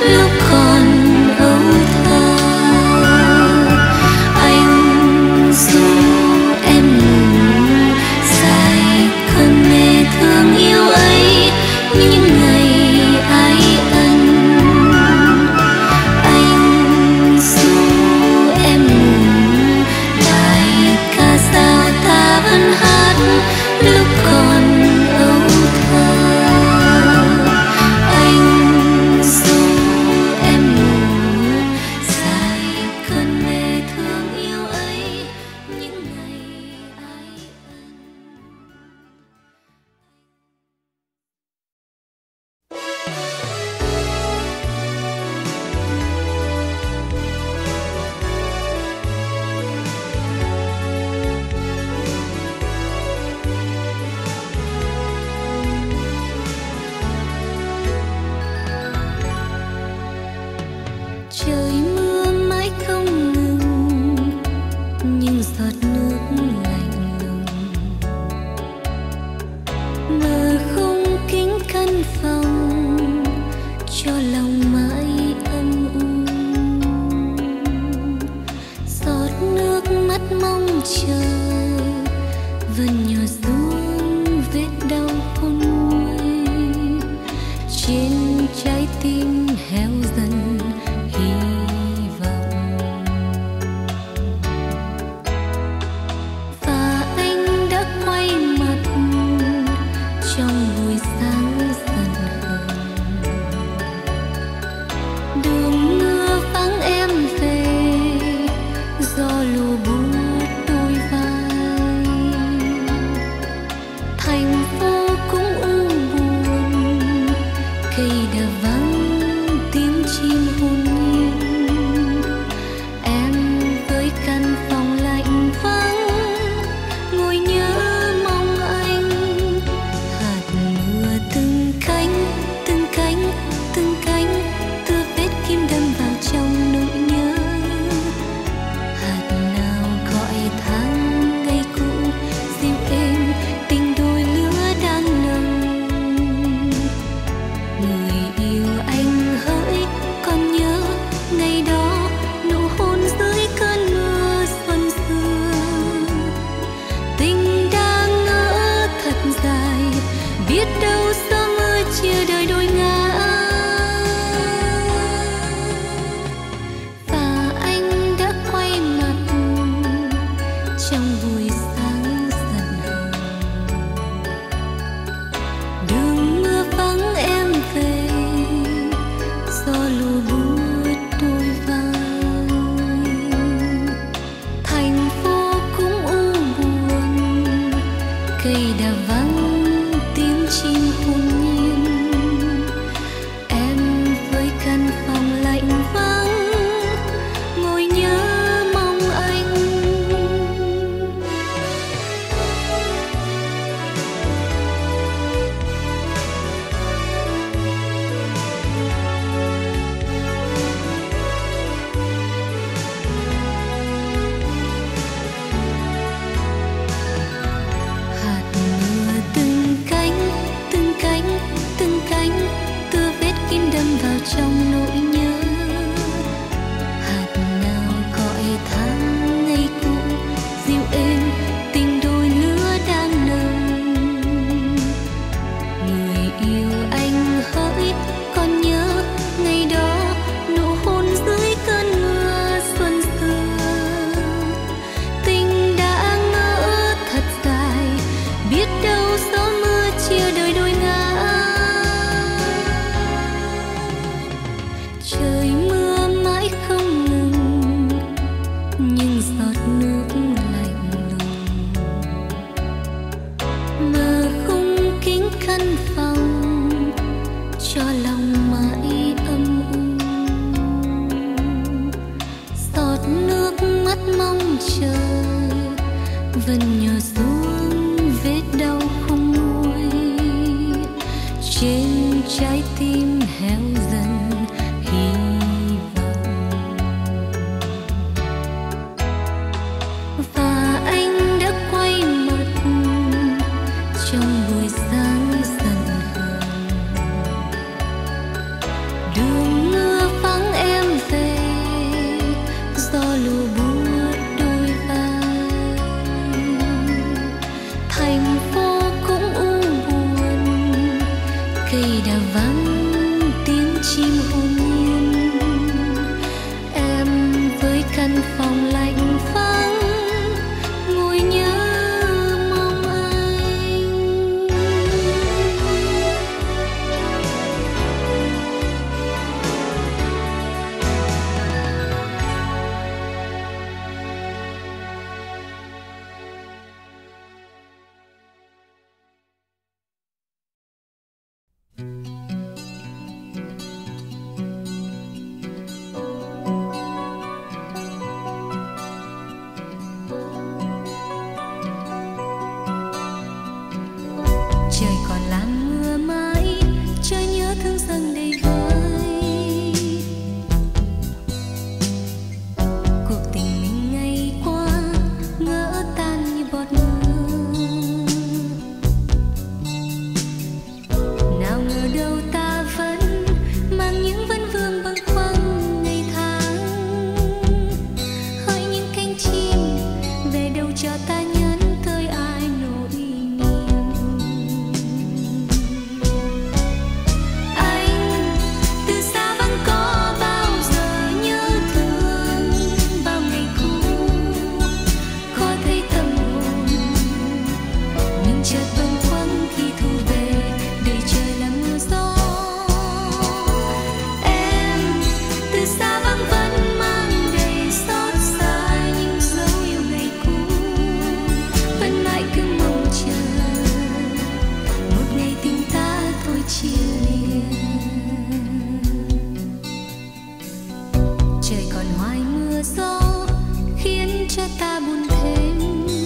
A: lúc còn âu thơ. Anh ru em ngủ dài cơn mê thương yêu ấy, những ngày ái ân. Anh ru em ngủ bài ca dao ta vẫn hát lúc còn âu thơ. Anh ru em ngủ dài cơn mê thương yêu ấy, những ngày ái ân. Trời mưa mãi không ngừng, những giọt nước lạnh lùng mờ không kính căn phòng, cho lòng mãi âm u. Giọt nước mắt mong chờ vẫn nhỏ xuống vết đau khôn nguôi, trên trái tim héo dần hy vọng. Và anh đã quay mặt trong buổi sáng dần hờn, đường mưa vắng em về gió lùa buốt đôi vai. Thành phố cũng u buồn, cây đã vắng tiếng chim hồn nhiên. Em với căn phòng lạnh vắng ngồi nhớ mong anh. Hạt mưa từng cánh từng cánh từng cánh, tựa vết kim đâm vào trong nỗi nhớ. Hạt nào gọi tháng ngày cũ dịu êm tình đôi lứa đang nồng. Người yêu anh hỡi còn nhớ ngày đó nụ hôn dưới cơn mưa xuân xưa. Tình đang ngỡ thật dài, biết đâu gió mưa chia đời đôi ngã. Và anh đã quay mặt trong buổi sáng dần hờn, đường mưa vắng em về gió lùa buốt đôi vai. Thành phố cũng u buồn, cây đã vắng tiếng chim hồn nhiên. Em với căn phòng lạnh vắng ngồi nhớ mong anh. Hạt mưa từng cánh từng cánh từng cánh, tựa vết kim đâm vào trong nỗi nhớ. Hạt nào gọi tháng ngày cũ dịu êm tình đôi lứa đang nồng. Người yêu anh hỡi còn nhớ ngày đó nụ hôn dưới cơn mưa xuân xưa. Tình đã ngỡ thật dài, biết đâu gió mưa chia đời đôi ngã. Trời mưa mãi không ngừng, những giọt nước lạnh lùng mờ không kính căn phòng, cho lòng mãi âm u. Giọt nước mắt mong chờ vẫn nhỏ xuống vết đau không nguôi, trên trái tim héo dần hy vọng. Và anh đã quay mặt trong buổi sáng dần hờn, đường mưa còn hoài mưa gió khiến cho ta buồn thêm.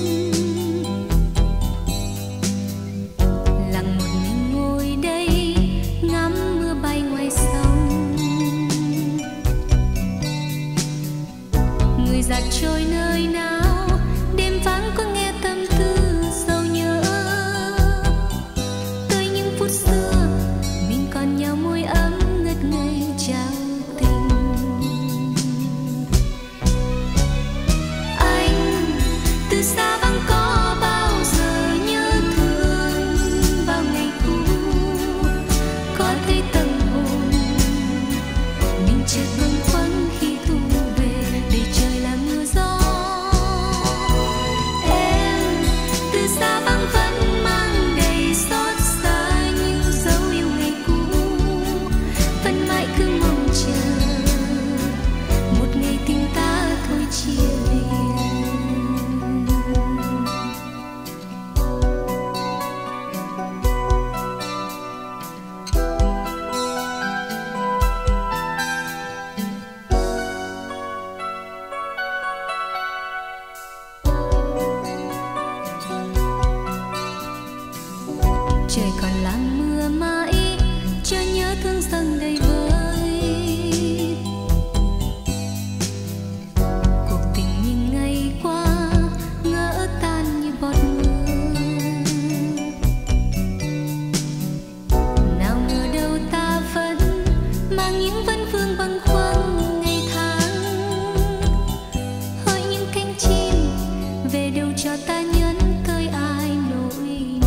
A: Lặng một mình ngồi đây ngắm mưa bay ngoài sông, người giặt trôi nơi nào đêm vắng có nghe tâm tư sầu nhớ. Tới những phút xưa mình còn nhau môi ấm ngất ngây trao tình. Anh từ xa vắng có bao giờ nhớ thương bao ngày cũ, có thấy tâm hồn mình chợt bâng khuâng khi thu về để trời là mưa gió. Em từ xa vắng vẫn mang đầy xót xa những dấu yêu ngày cũ, vẫn mãi cứ mong chờ một ngày tình ta thôi chia liền. Trời còn lặng mưa mãi cho nhớ thương dâng đầy vơi. Cuộc tình nhìn ngày qua ngỡ tan như bọt mưa. Nào ngờ đâu ta vẫn mang những vấn vương bâng khuâng ngày tháng. Hỡi những cánh chim về đâu cho ta nhấn tới ai nỗi niềm.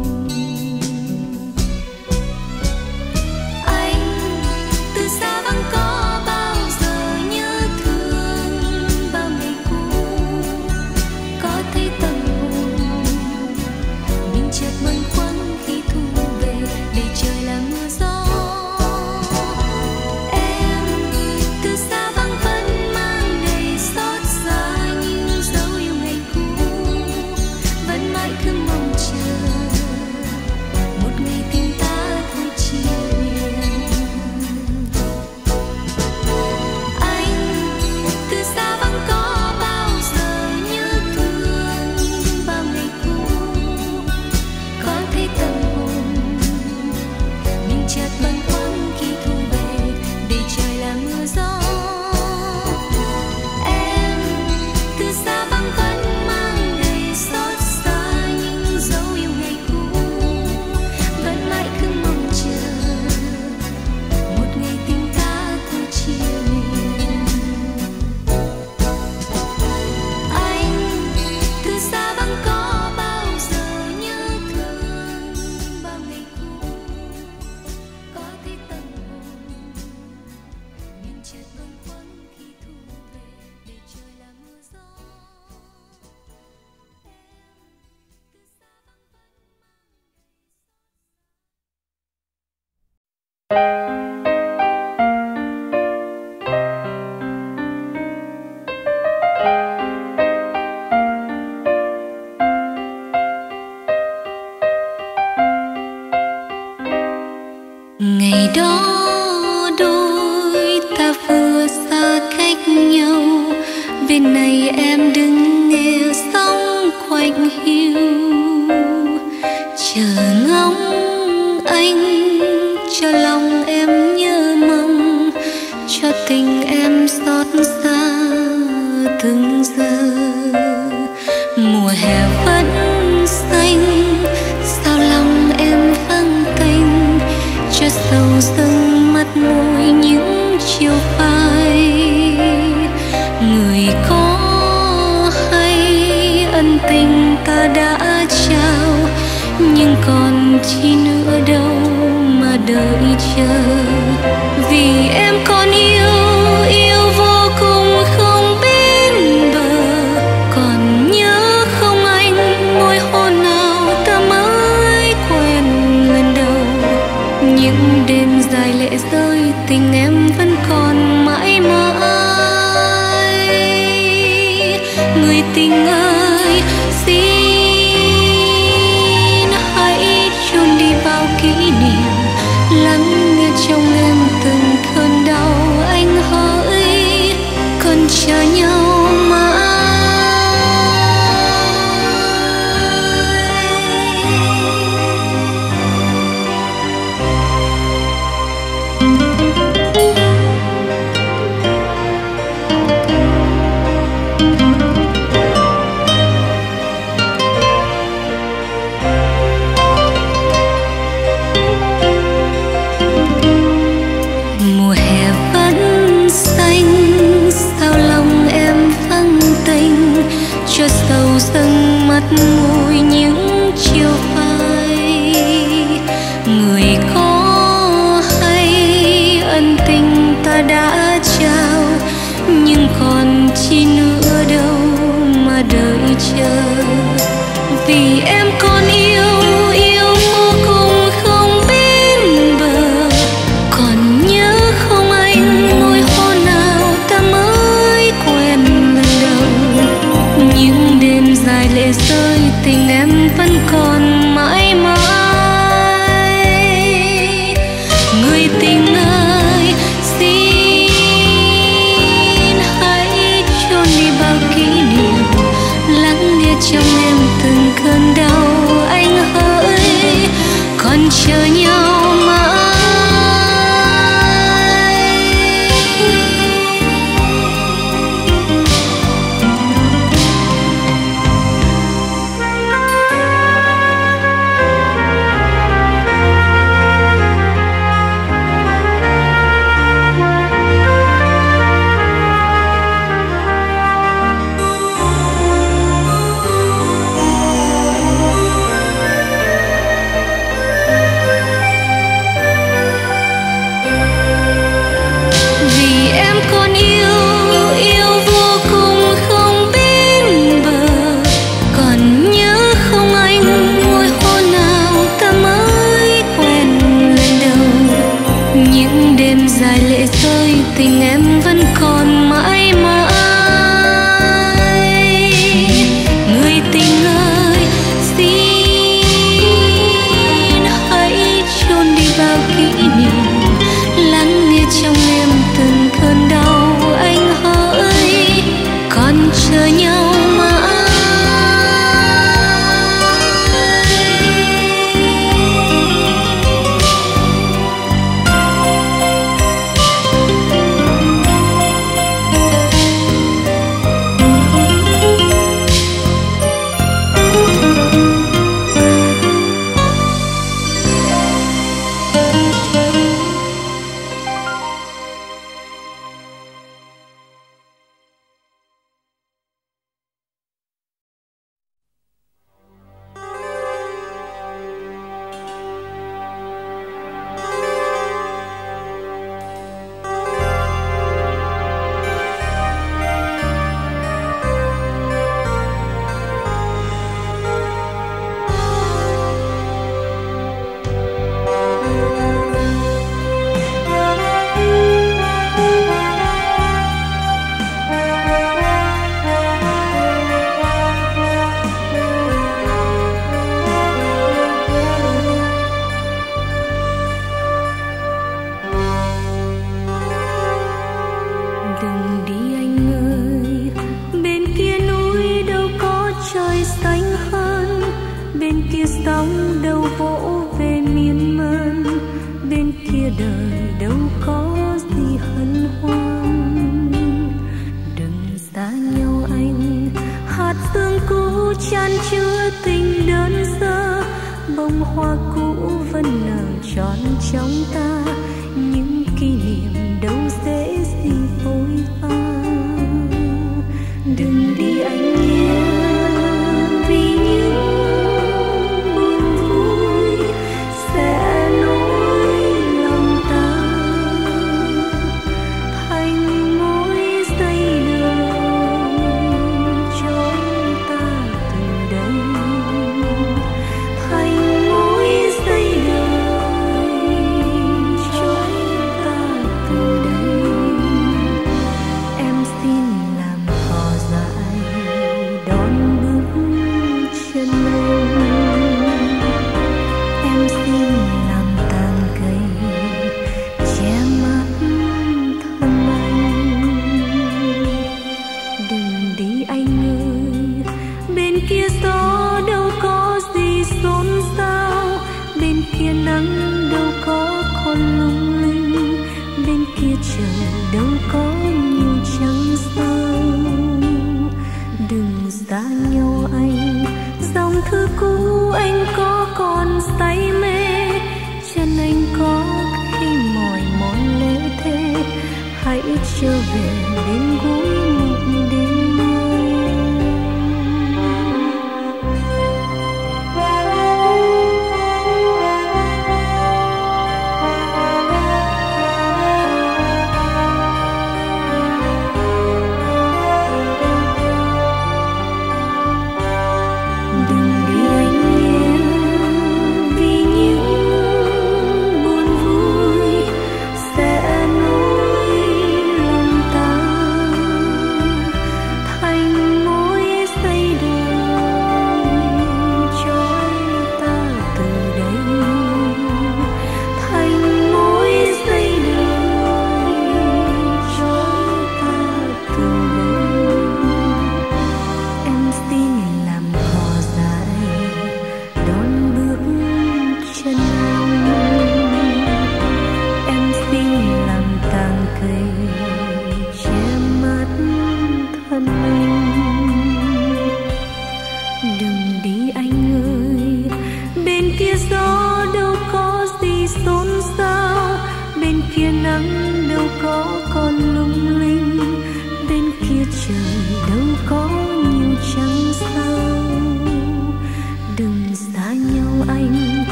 A: Anh từ xa vắng có bao giờ nhớ thương bao ngày cũ, có thấy tâm hồn mình chợt bâng khuâng khi thu về để trời là mưa gió. Em từ xa vắng vẫn mang đầy xót xa những dấu yêu ngày cũ, vẫn mãi cứ mong chờ một ngày tình ta thôi chia liền. Anh từ xa vắng có bao giờ nhớ thương bao ngày cũ, có thấy tâm hồn mình chợt bâng khuâng khi thu về để trời là mưa gió. Em từ xa vắng vẫn mang đầy xót xa những dấu yêu ngày cũ, vẫn mãi cứ mong chờ một ngày tình ta thôi chia liền. Anh từ xa vắng có bao giờ nhớ thương bao ngày cũ, có thấy tâm hồn mình chợt bâng khuâng khi thu về để trời là mưa gió. Ngày đó đôi ta vừa xa cách nhau, bên này em đứng nghe sóng quạnh hiu, chờ ngóng anh cho lòng em nhớ mong, cho tình em xót xa từng giờ. Mùa hè vẫn xanh, sao lòng em vắng tênh, cho sầu sưng mắt môi những chiều phai. Người có hay ân tình ta đã trao, nhưng còn chi nữa đâu mà đợi chờ. Vì em còn yêu vô cùng không bên bờ, còn nhớ không anh môi hôn nào ta mới quen lần đầu. Những đêm dài lệ rơi tình em vẫn còn mãi mãi. Người tình ơi xin hãy chôn đi bao kỷ niệm, lắng nghe trong em từng cơn đau anh hỡi. vì em còn yêu yêu vô cùng không biết bờ. Còn nhớ không anh, môi hôn nào ta mới quen lần đầu. Những đêm dài lệ rơi, tình em vẫn còn mãi mãi. Người tình ơi, xin hãy chôn đi bao kỷ niệm, lắng nghe trong em từng cơn đau. Anh hỡi, còn chờ nhau mãi. Vì em còn yêu yêu vô cùng không biết bờ. Còn nhớ không anh, môi hôn nào ta mới quen lần đầu. Những đêm dài lệ rơi, tình em vẫn còn mãi mãi. Người tình ơi, xin hãy chôn đi bao kỷ niệm, lắng nghe trong em từng cơn đau. Anh hỡi, còn chờ nhau mãi. Đừng đi anh ơi, bên kia núi đâu có trời xanh hơn. Bên kia sóng đâu vỗ về miên man. Bên kia đời đâu có gì hân hoan. Đừng xa nhau anh, hạt sương cũ chan chứa tình đơn sơ. Bông hoa cũ vẫn nở tròn trong ta, những kỷ niệm đâu dễ gì vội vã. Đừng đi anh nhé, vì những buồn vui sẽ nối lòng ta thành mối dây đường cho ta từ đây, thành mối dây đường cho ta từ đây. Em xin làm cỏ dại đón bước chân anh. Em xin làm tàn cây che mắt thân anh. Đừng đi anh ơi, bên kia gió đâu có gì xôn xao. Bên kia nắng đâu có còn lung linh. Bên kia trời đâu có nhiều trăng sao. Đừng xa nhau anh, dòng thư cũ anh có còn say mê. Chân anh có khi mỏi mòn lê thế, hãy trở về bên gối một đêm mơ. Đừng đi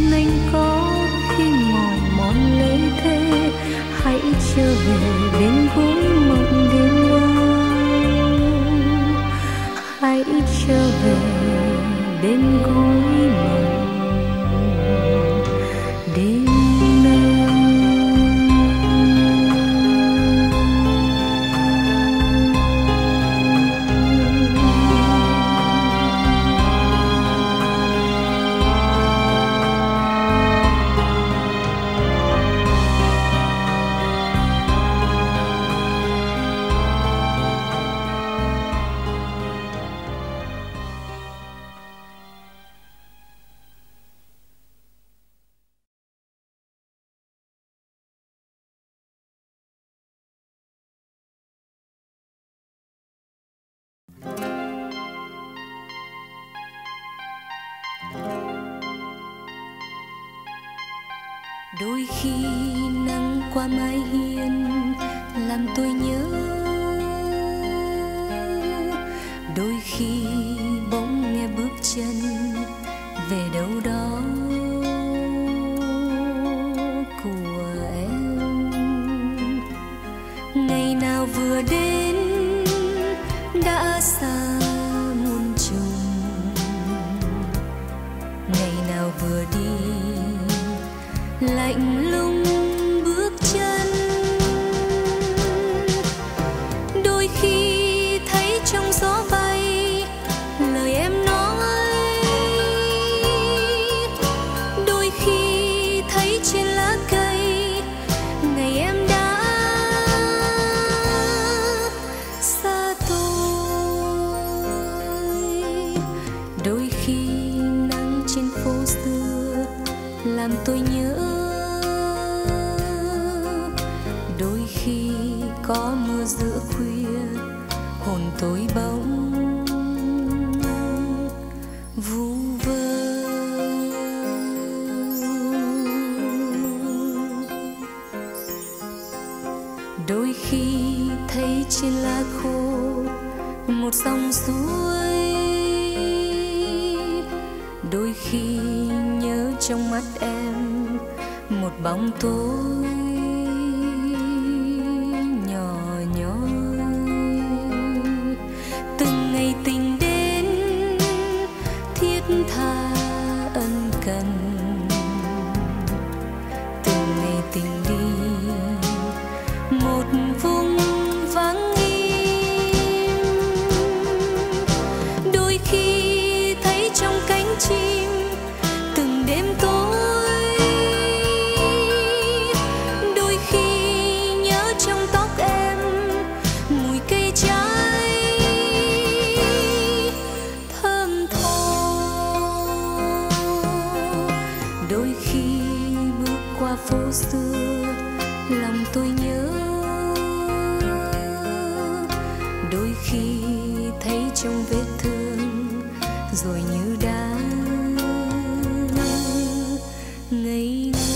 A: anh có khi mỏi mòn lê thế, hãy trở về bên gối mộng đêm lâu, hãy trở về bên gối mộng đêm lâu. Đôi khi nắng qua mái hiên làm tôi nhớ, đôi khi bỗng nghe bước chân về đâu đó của em. Ngày nào vừa đến đã xa muôn trùng, ngày nào vừa đi lạnh lùng bước chân. Đôi khi thấy trong gió bay lời em nói, đôi khi thấy trên lá cây ngày em đã xa tôi. Đôi khi nắng trên phố xưa làm tôi nhớ, đôi khi có mưa giữa khuya hồn tôi bỗng vu vơ. Đôi khi thấy trên lá khô một dòng suối, đôi khi nhớ trong mắt em một bóng tối nhỏ nhoi. Từng ngày tình đến thiết tha ân cần, từng ngày tình đi một vùng vắng im. Đôi khi thấy trong cánh chim từng đêm tối, đôi khi nhớ trong tóc em mùi cây trái thơm tho. Đôi khi bước qua phố xưa lòng tôi nhớ, đôi khi thấy trong vết thương rồi như đã ngây ngô.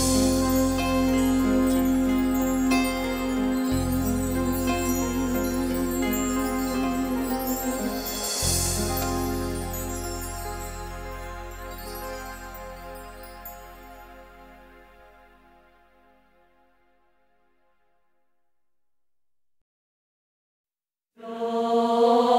B: Oh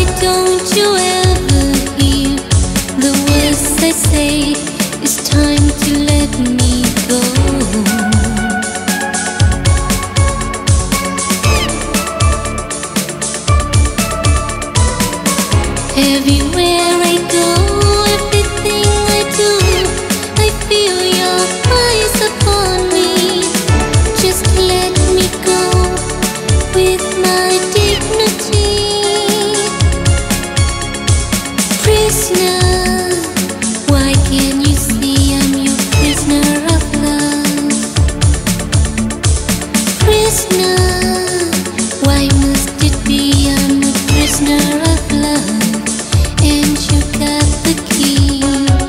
A: don't you ever hear the words I say? It's time to let me go. Everywhere I go, everything I do, I feel your eyes upon me. Just let me go with my dignity. Prisoner, why can't you see I'm your prisoner of love? Prisoner, why must it be I'm a prisoner of love? And you got the key.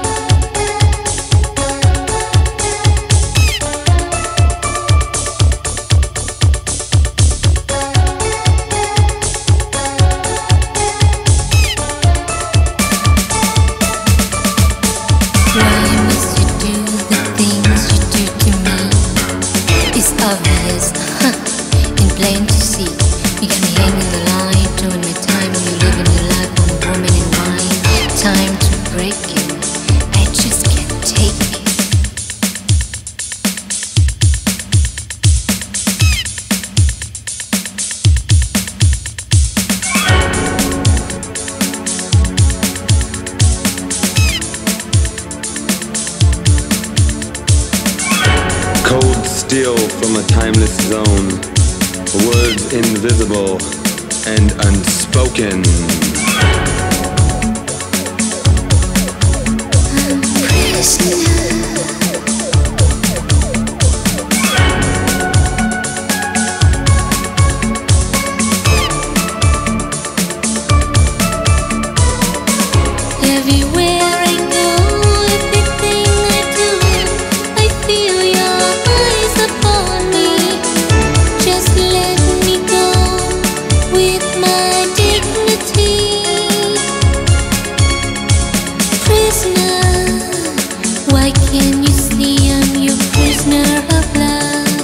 A: Why must you do the things you do to me? It's obvious, in plain to see. You got me hanging the line, doing my time, and you living your life on woman and wine. Time to break you, I just can't take it.
B: Cold steel from a timeless zone, words invisible and unspoken.
A: Everywhere I go, everything I do, I feel your eyes upon me. Just let me go with my dignity. Prisoner, why can't you see I'm your prisoner of love?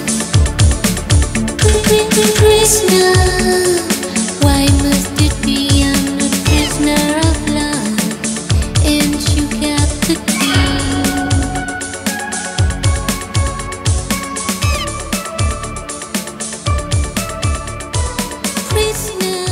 A: Prisoner, why must it be I'm the prisoner of love? And you got the key. Prisoner.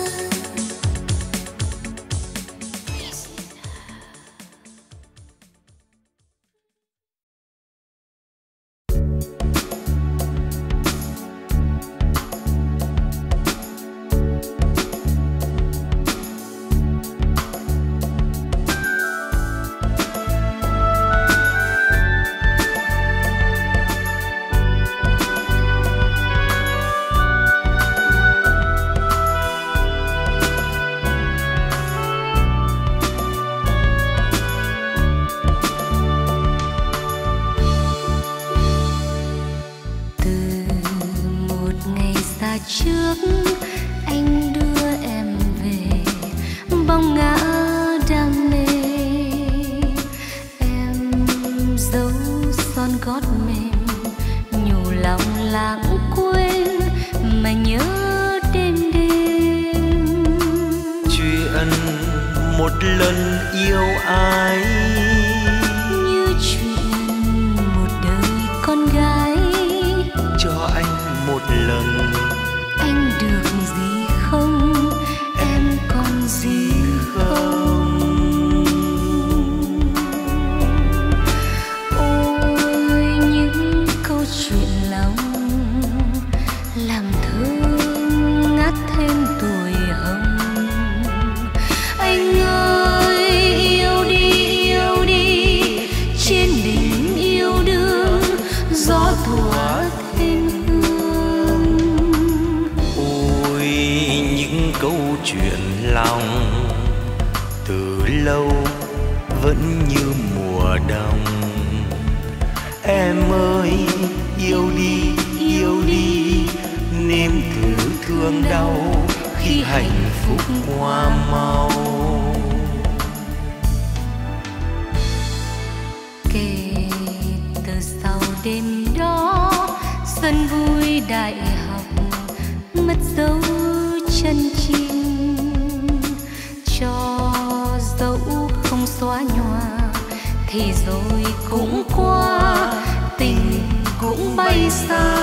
A: Trước anh đưa em về bóng ngã đam mê, em giấu son gót mềm nhủ lòng lãng quên mà nhớ đêm đêm.
C: Chuyện một lần yêu ai
A: Như chuyện một đời con gái,
C: cho anh một lần.
A: anh được gì không, em còn gì không? Ôi những câu chuyện lòng làm thương ngát thêm tuổi hồng. Anh ơi yêu đi trên đỉnh yêu đương, gió thủa thêm hương.
C: Ôi những câu chuyện lòng từ lâu vẫn như mùa đông. Em ơi yêu đi nếm thử thương đau khi hạnh phúc qua mau.
A: Kể từ sau đêm đó, sân vui đại học mất dấu chân chim. thì rồi cũng qua, tình cũng bay xa.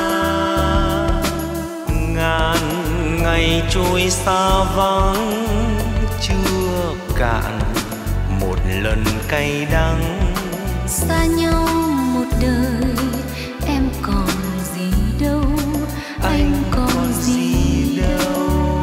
C: Ngàn ngày trôi xa vắng chưa cạn một lần cay đắng.
A: Xa nhau một đời em còn gì đâu, anh còn gì đâu.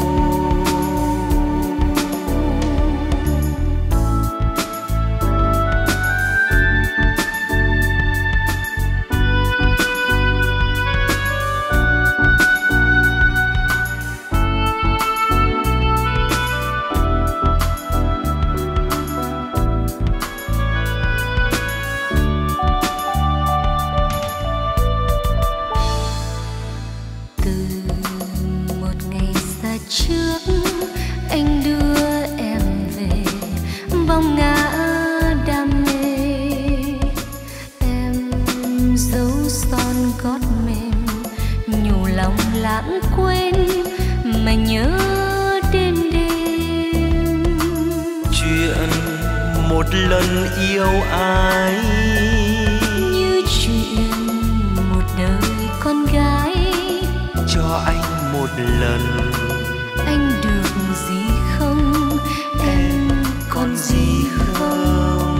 A: Lãng quên mà nhớ đêm đêm.
C: Chuyện một lần yêu ai
A: như chuyện một đời con gái.
C: Cho anh một lần,
A: anh được gì không, em còn gì không?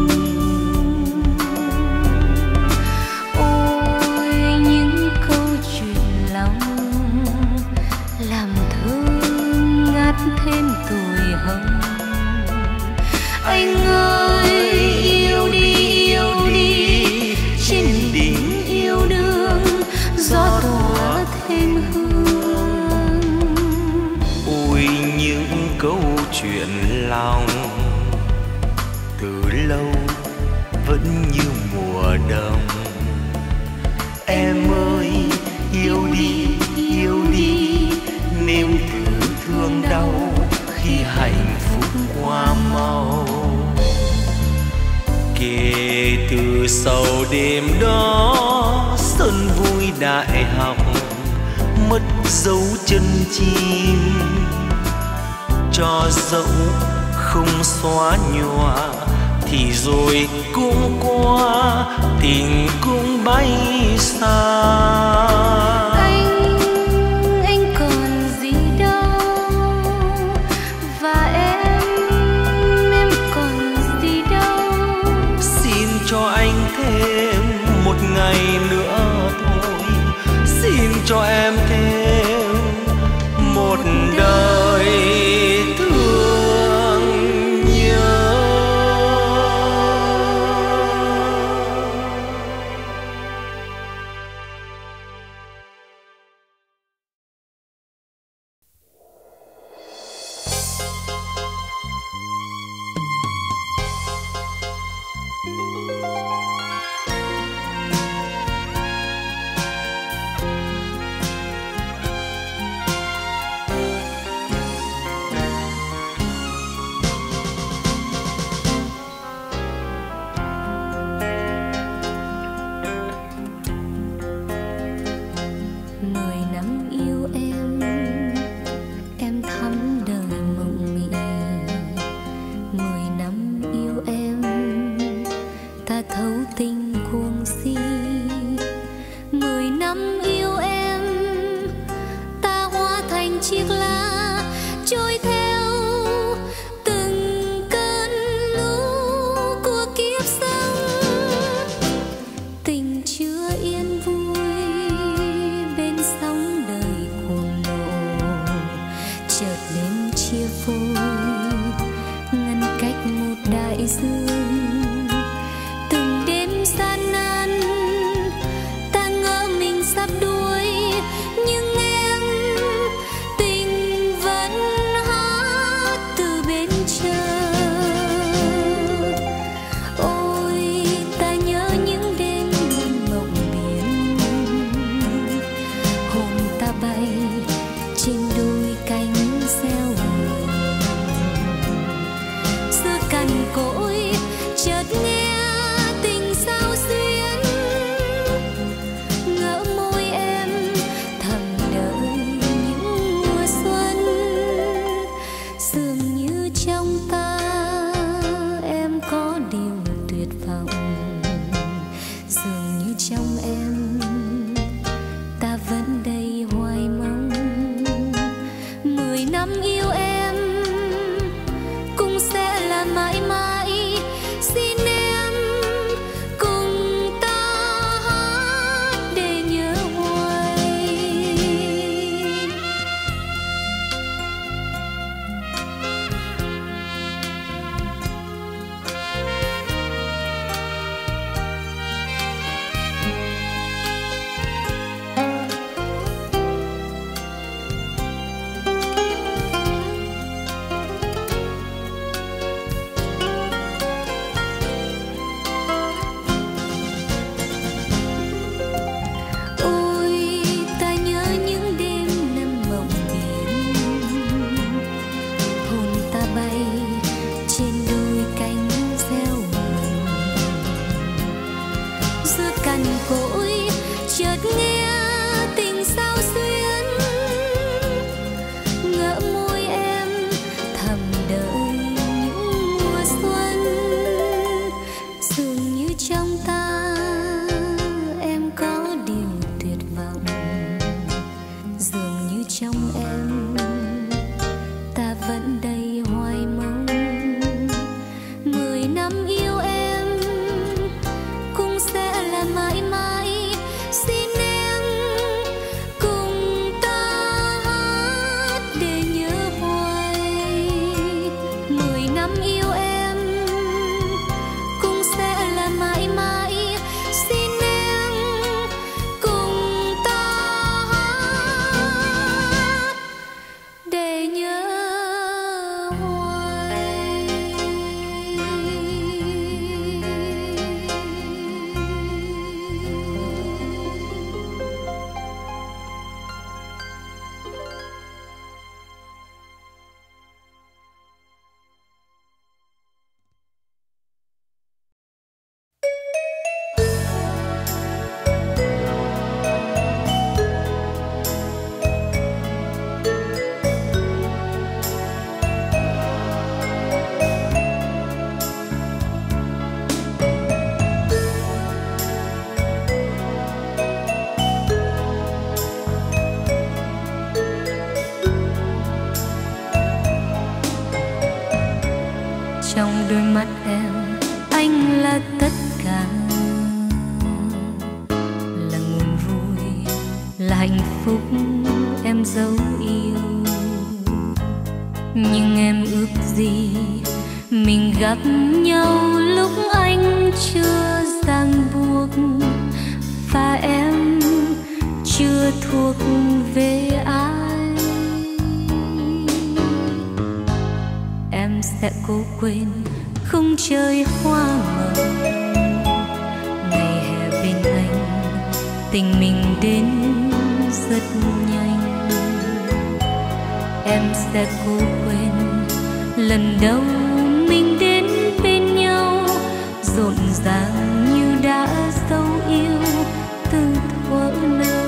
A: Ôi những câu chuyện lòng làm thơ ngát thêm tuổi hồng. Anh ơi yêu đi trên đỉnh yêu đương, gió tỏa thêm hương.
C: Ôi những câu chuyện lòng từ lâu vẫn như mùa đông. Em ơi yêu đi nếm thử thương đau khi hạnh phúc qua mau. Kể từ sau đêm đó xuân vui đại học mất dấu chân chim. Cho dẫu không xóa nhòa thì rồi cũng qua, tình cũng bay xa.
A: Anh còn gì đâu, và em còn gì đâu.
C: Xin cho anh thêm một ngày nữa thôi, xin cho em thêm một đời thương nhớ.
A: Cằn cỗi năm yêu em cũng sẽ là mãi mãi. Xin em cùng ta hát để nhớ hoài. Trong đôi mắt em, anh là tất cả, là nguồn vui, là hạnh phúc em dấu yêu. Nhưng em ước gì mình gặp nhau lúc anh chưa ràng buộc, và em chưa thuộc về ai. Em sẽ cố quên khung trời hoa màu, ngày hè bên anh tình mình đến rất nhanh. Em sẽ cố quên lần đầu mình đến bên nhau, rộn ràng như đã dấu yêu từ thuở nào.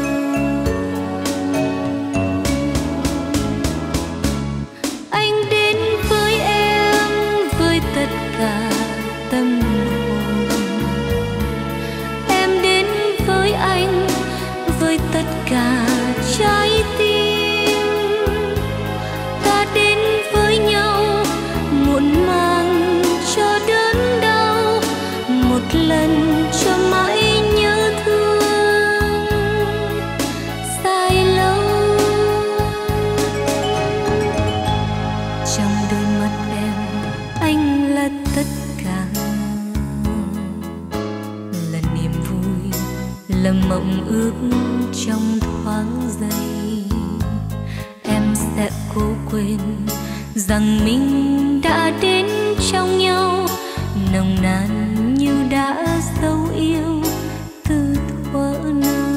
A: Anh đến với em với tất cả tâm hồn, em đến với anh với tất cả trái tim. Ta đến với nhau muộn màng cho đớn đau, một lần cho mãi nhớ thương dài lâu. Trong đôi mắt em, anh là tất cả, là niềm vui, là mộng ước trong thoáng giây. Em sẽ cố quên rằng mình đã đến trong nhau, nồng nàn như đã dấu yêu từ thuở nào.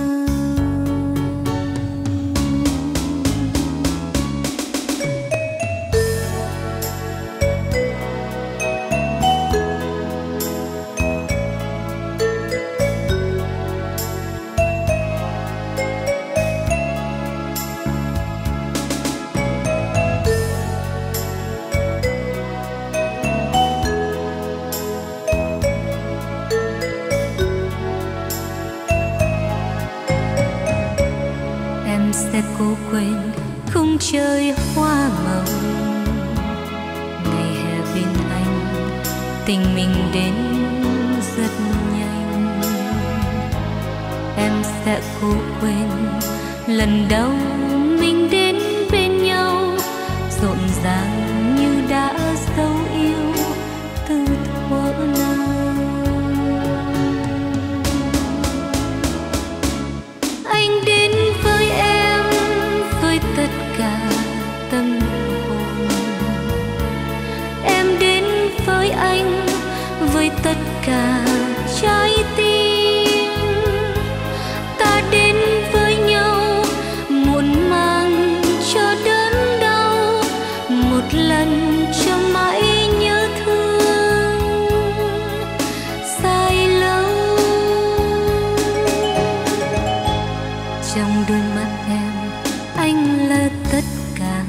A: tình mình đến rất nhanh. Em sẽ cố quên lần đầu mình đến bên nhau, rộn ràng như đã dấu yêu từ thuở nào. Anh đến với em với tất cả tâm hồn, em đến với anh với tất cả trái tim. Ta đến với nhau muộn màng cho đớn đau, một lần cho mãi nhớ thương dài lâu. Trong đôi mắt em anh là tất cả,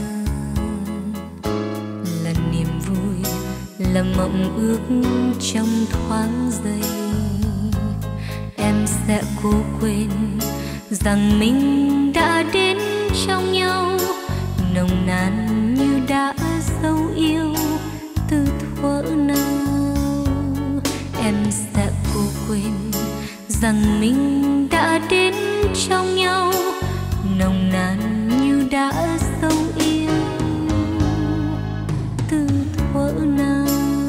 A: là niềm vui, là mộng ước trong thoáng giây. Em sẽ cố quên rằng mình đã đến trong nhau, nồng nàn như đã dấu yêu từ thuở nào. Em sẽ cố quên rằng mình đã đến trong nhau, nồng nàn như đã dấu yêu từ thuở nào.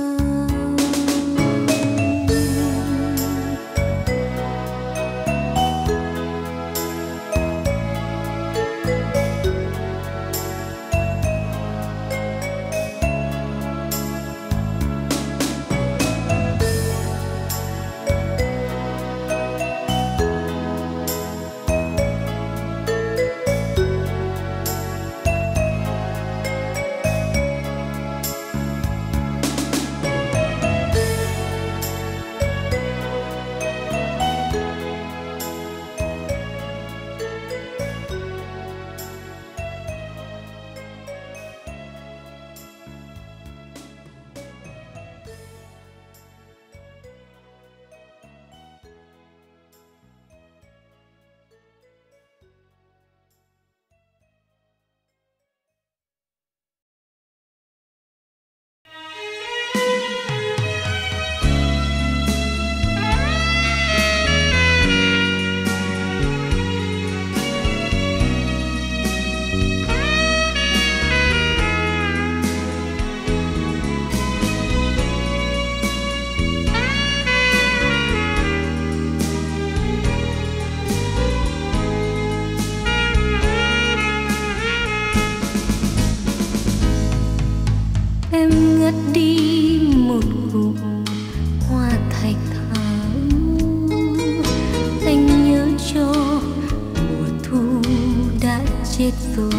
A: Em ngất đi một cụm hoa thạch thảo, anh nhớ cho mùa thu đã chết rồi.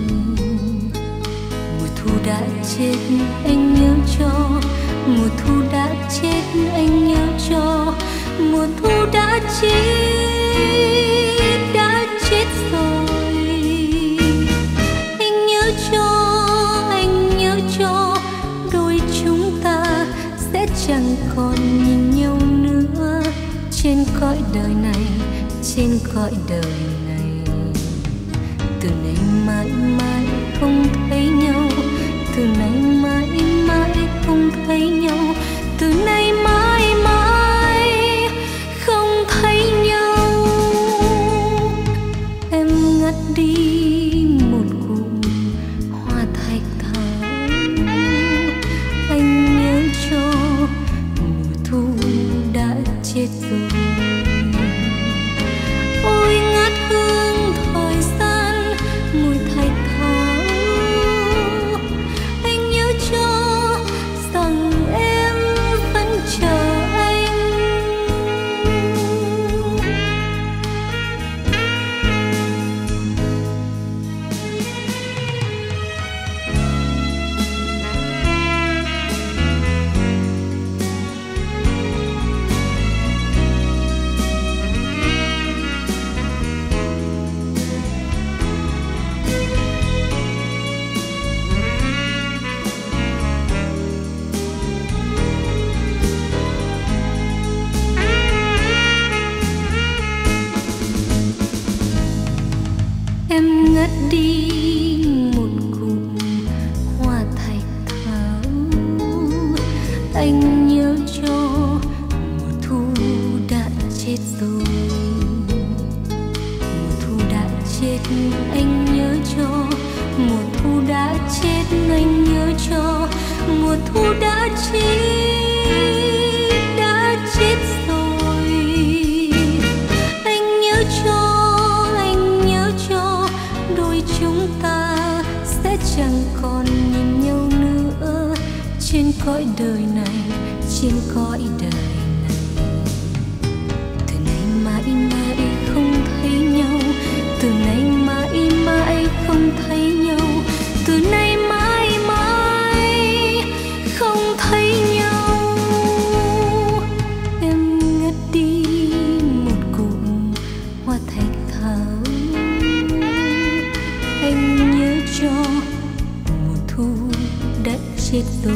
A: Mùa thu đã chết anh nhớ cho, mùa thu đã chết anh nhớ cho, mùa thu đã chết rồi. Anh nhớ cho đôi chúng ta sẽ chẳng còn nhìn nhau nữa trên cõi đời này, trên cõi đời này. Từ nay mãi mãi không thấy nhau, từ nay mãi mãi không thấy nhau, từ nay mãi mãi không thấy nhau. Em ngất đi một cụm hoa thạch thảo, anh nhớ cho mùa thu đã chết rồi. Ôi ngát hương thời gian, mùi thạch thảo, mùa thu đã chết rồi. Anh nhớ cho đôi chúng ta sẽ chẳng còn nhìn nhau nữa trên cõi đời này, trên cõi đời này. Từ nay mãi mãi không thấy nhau, từ nay mãi mãi không thấy nhau, từ nay mãi mãi không thấy nhau. Em ngất đi một cụm hoa thạch thảo, anh nhớ cho mùa thu đã chết rồi.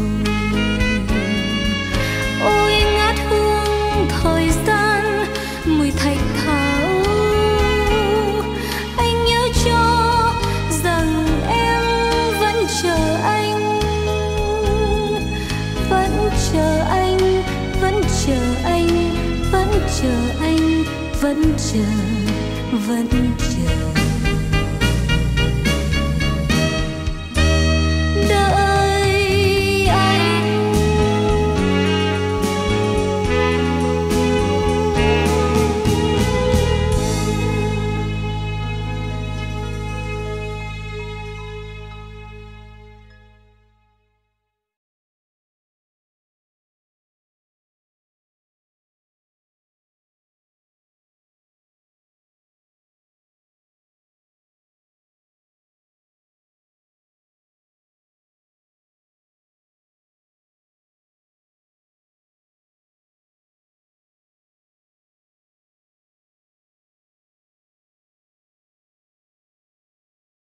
A: Ôi ngát hương thời gian mùi thạch thảo, anh nhớ cho rằng em vẫn chờ anh, vẫn chờ anh, vẫn chờ anh, vẫn chờ anh, vẫn chờ, vẫn chờ.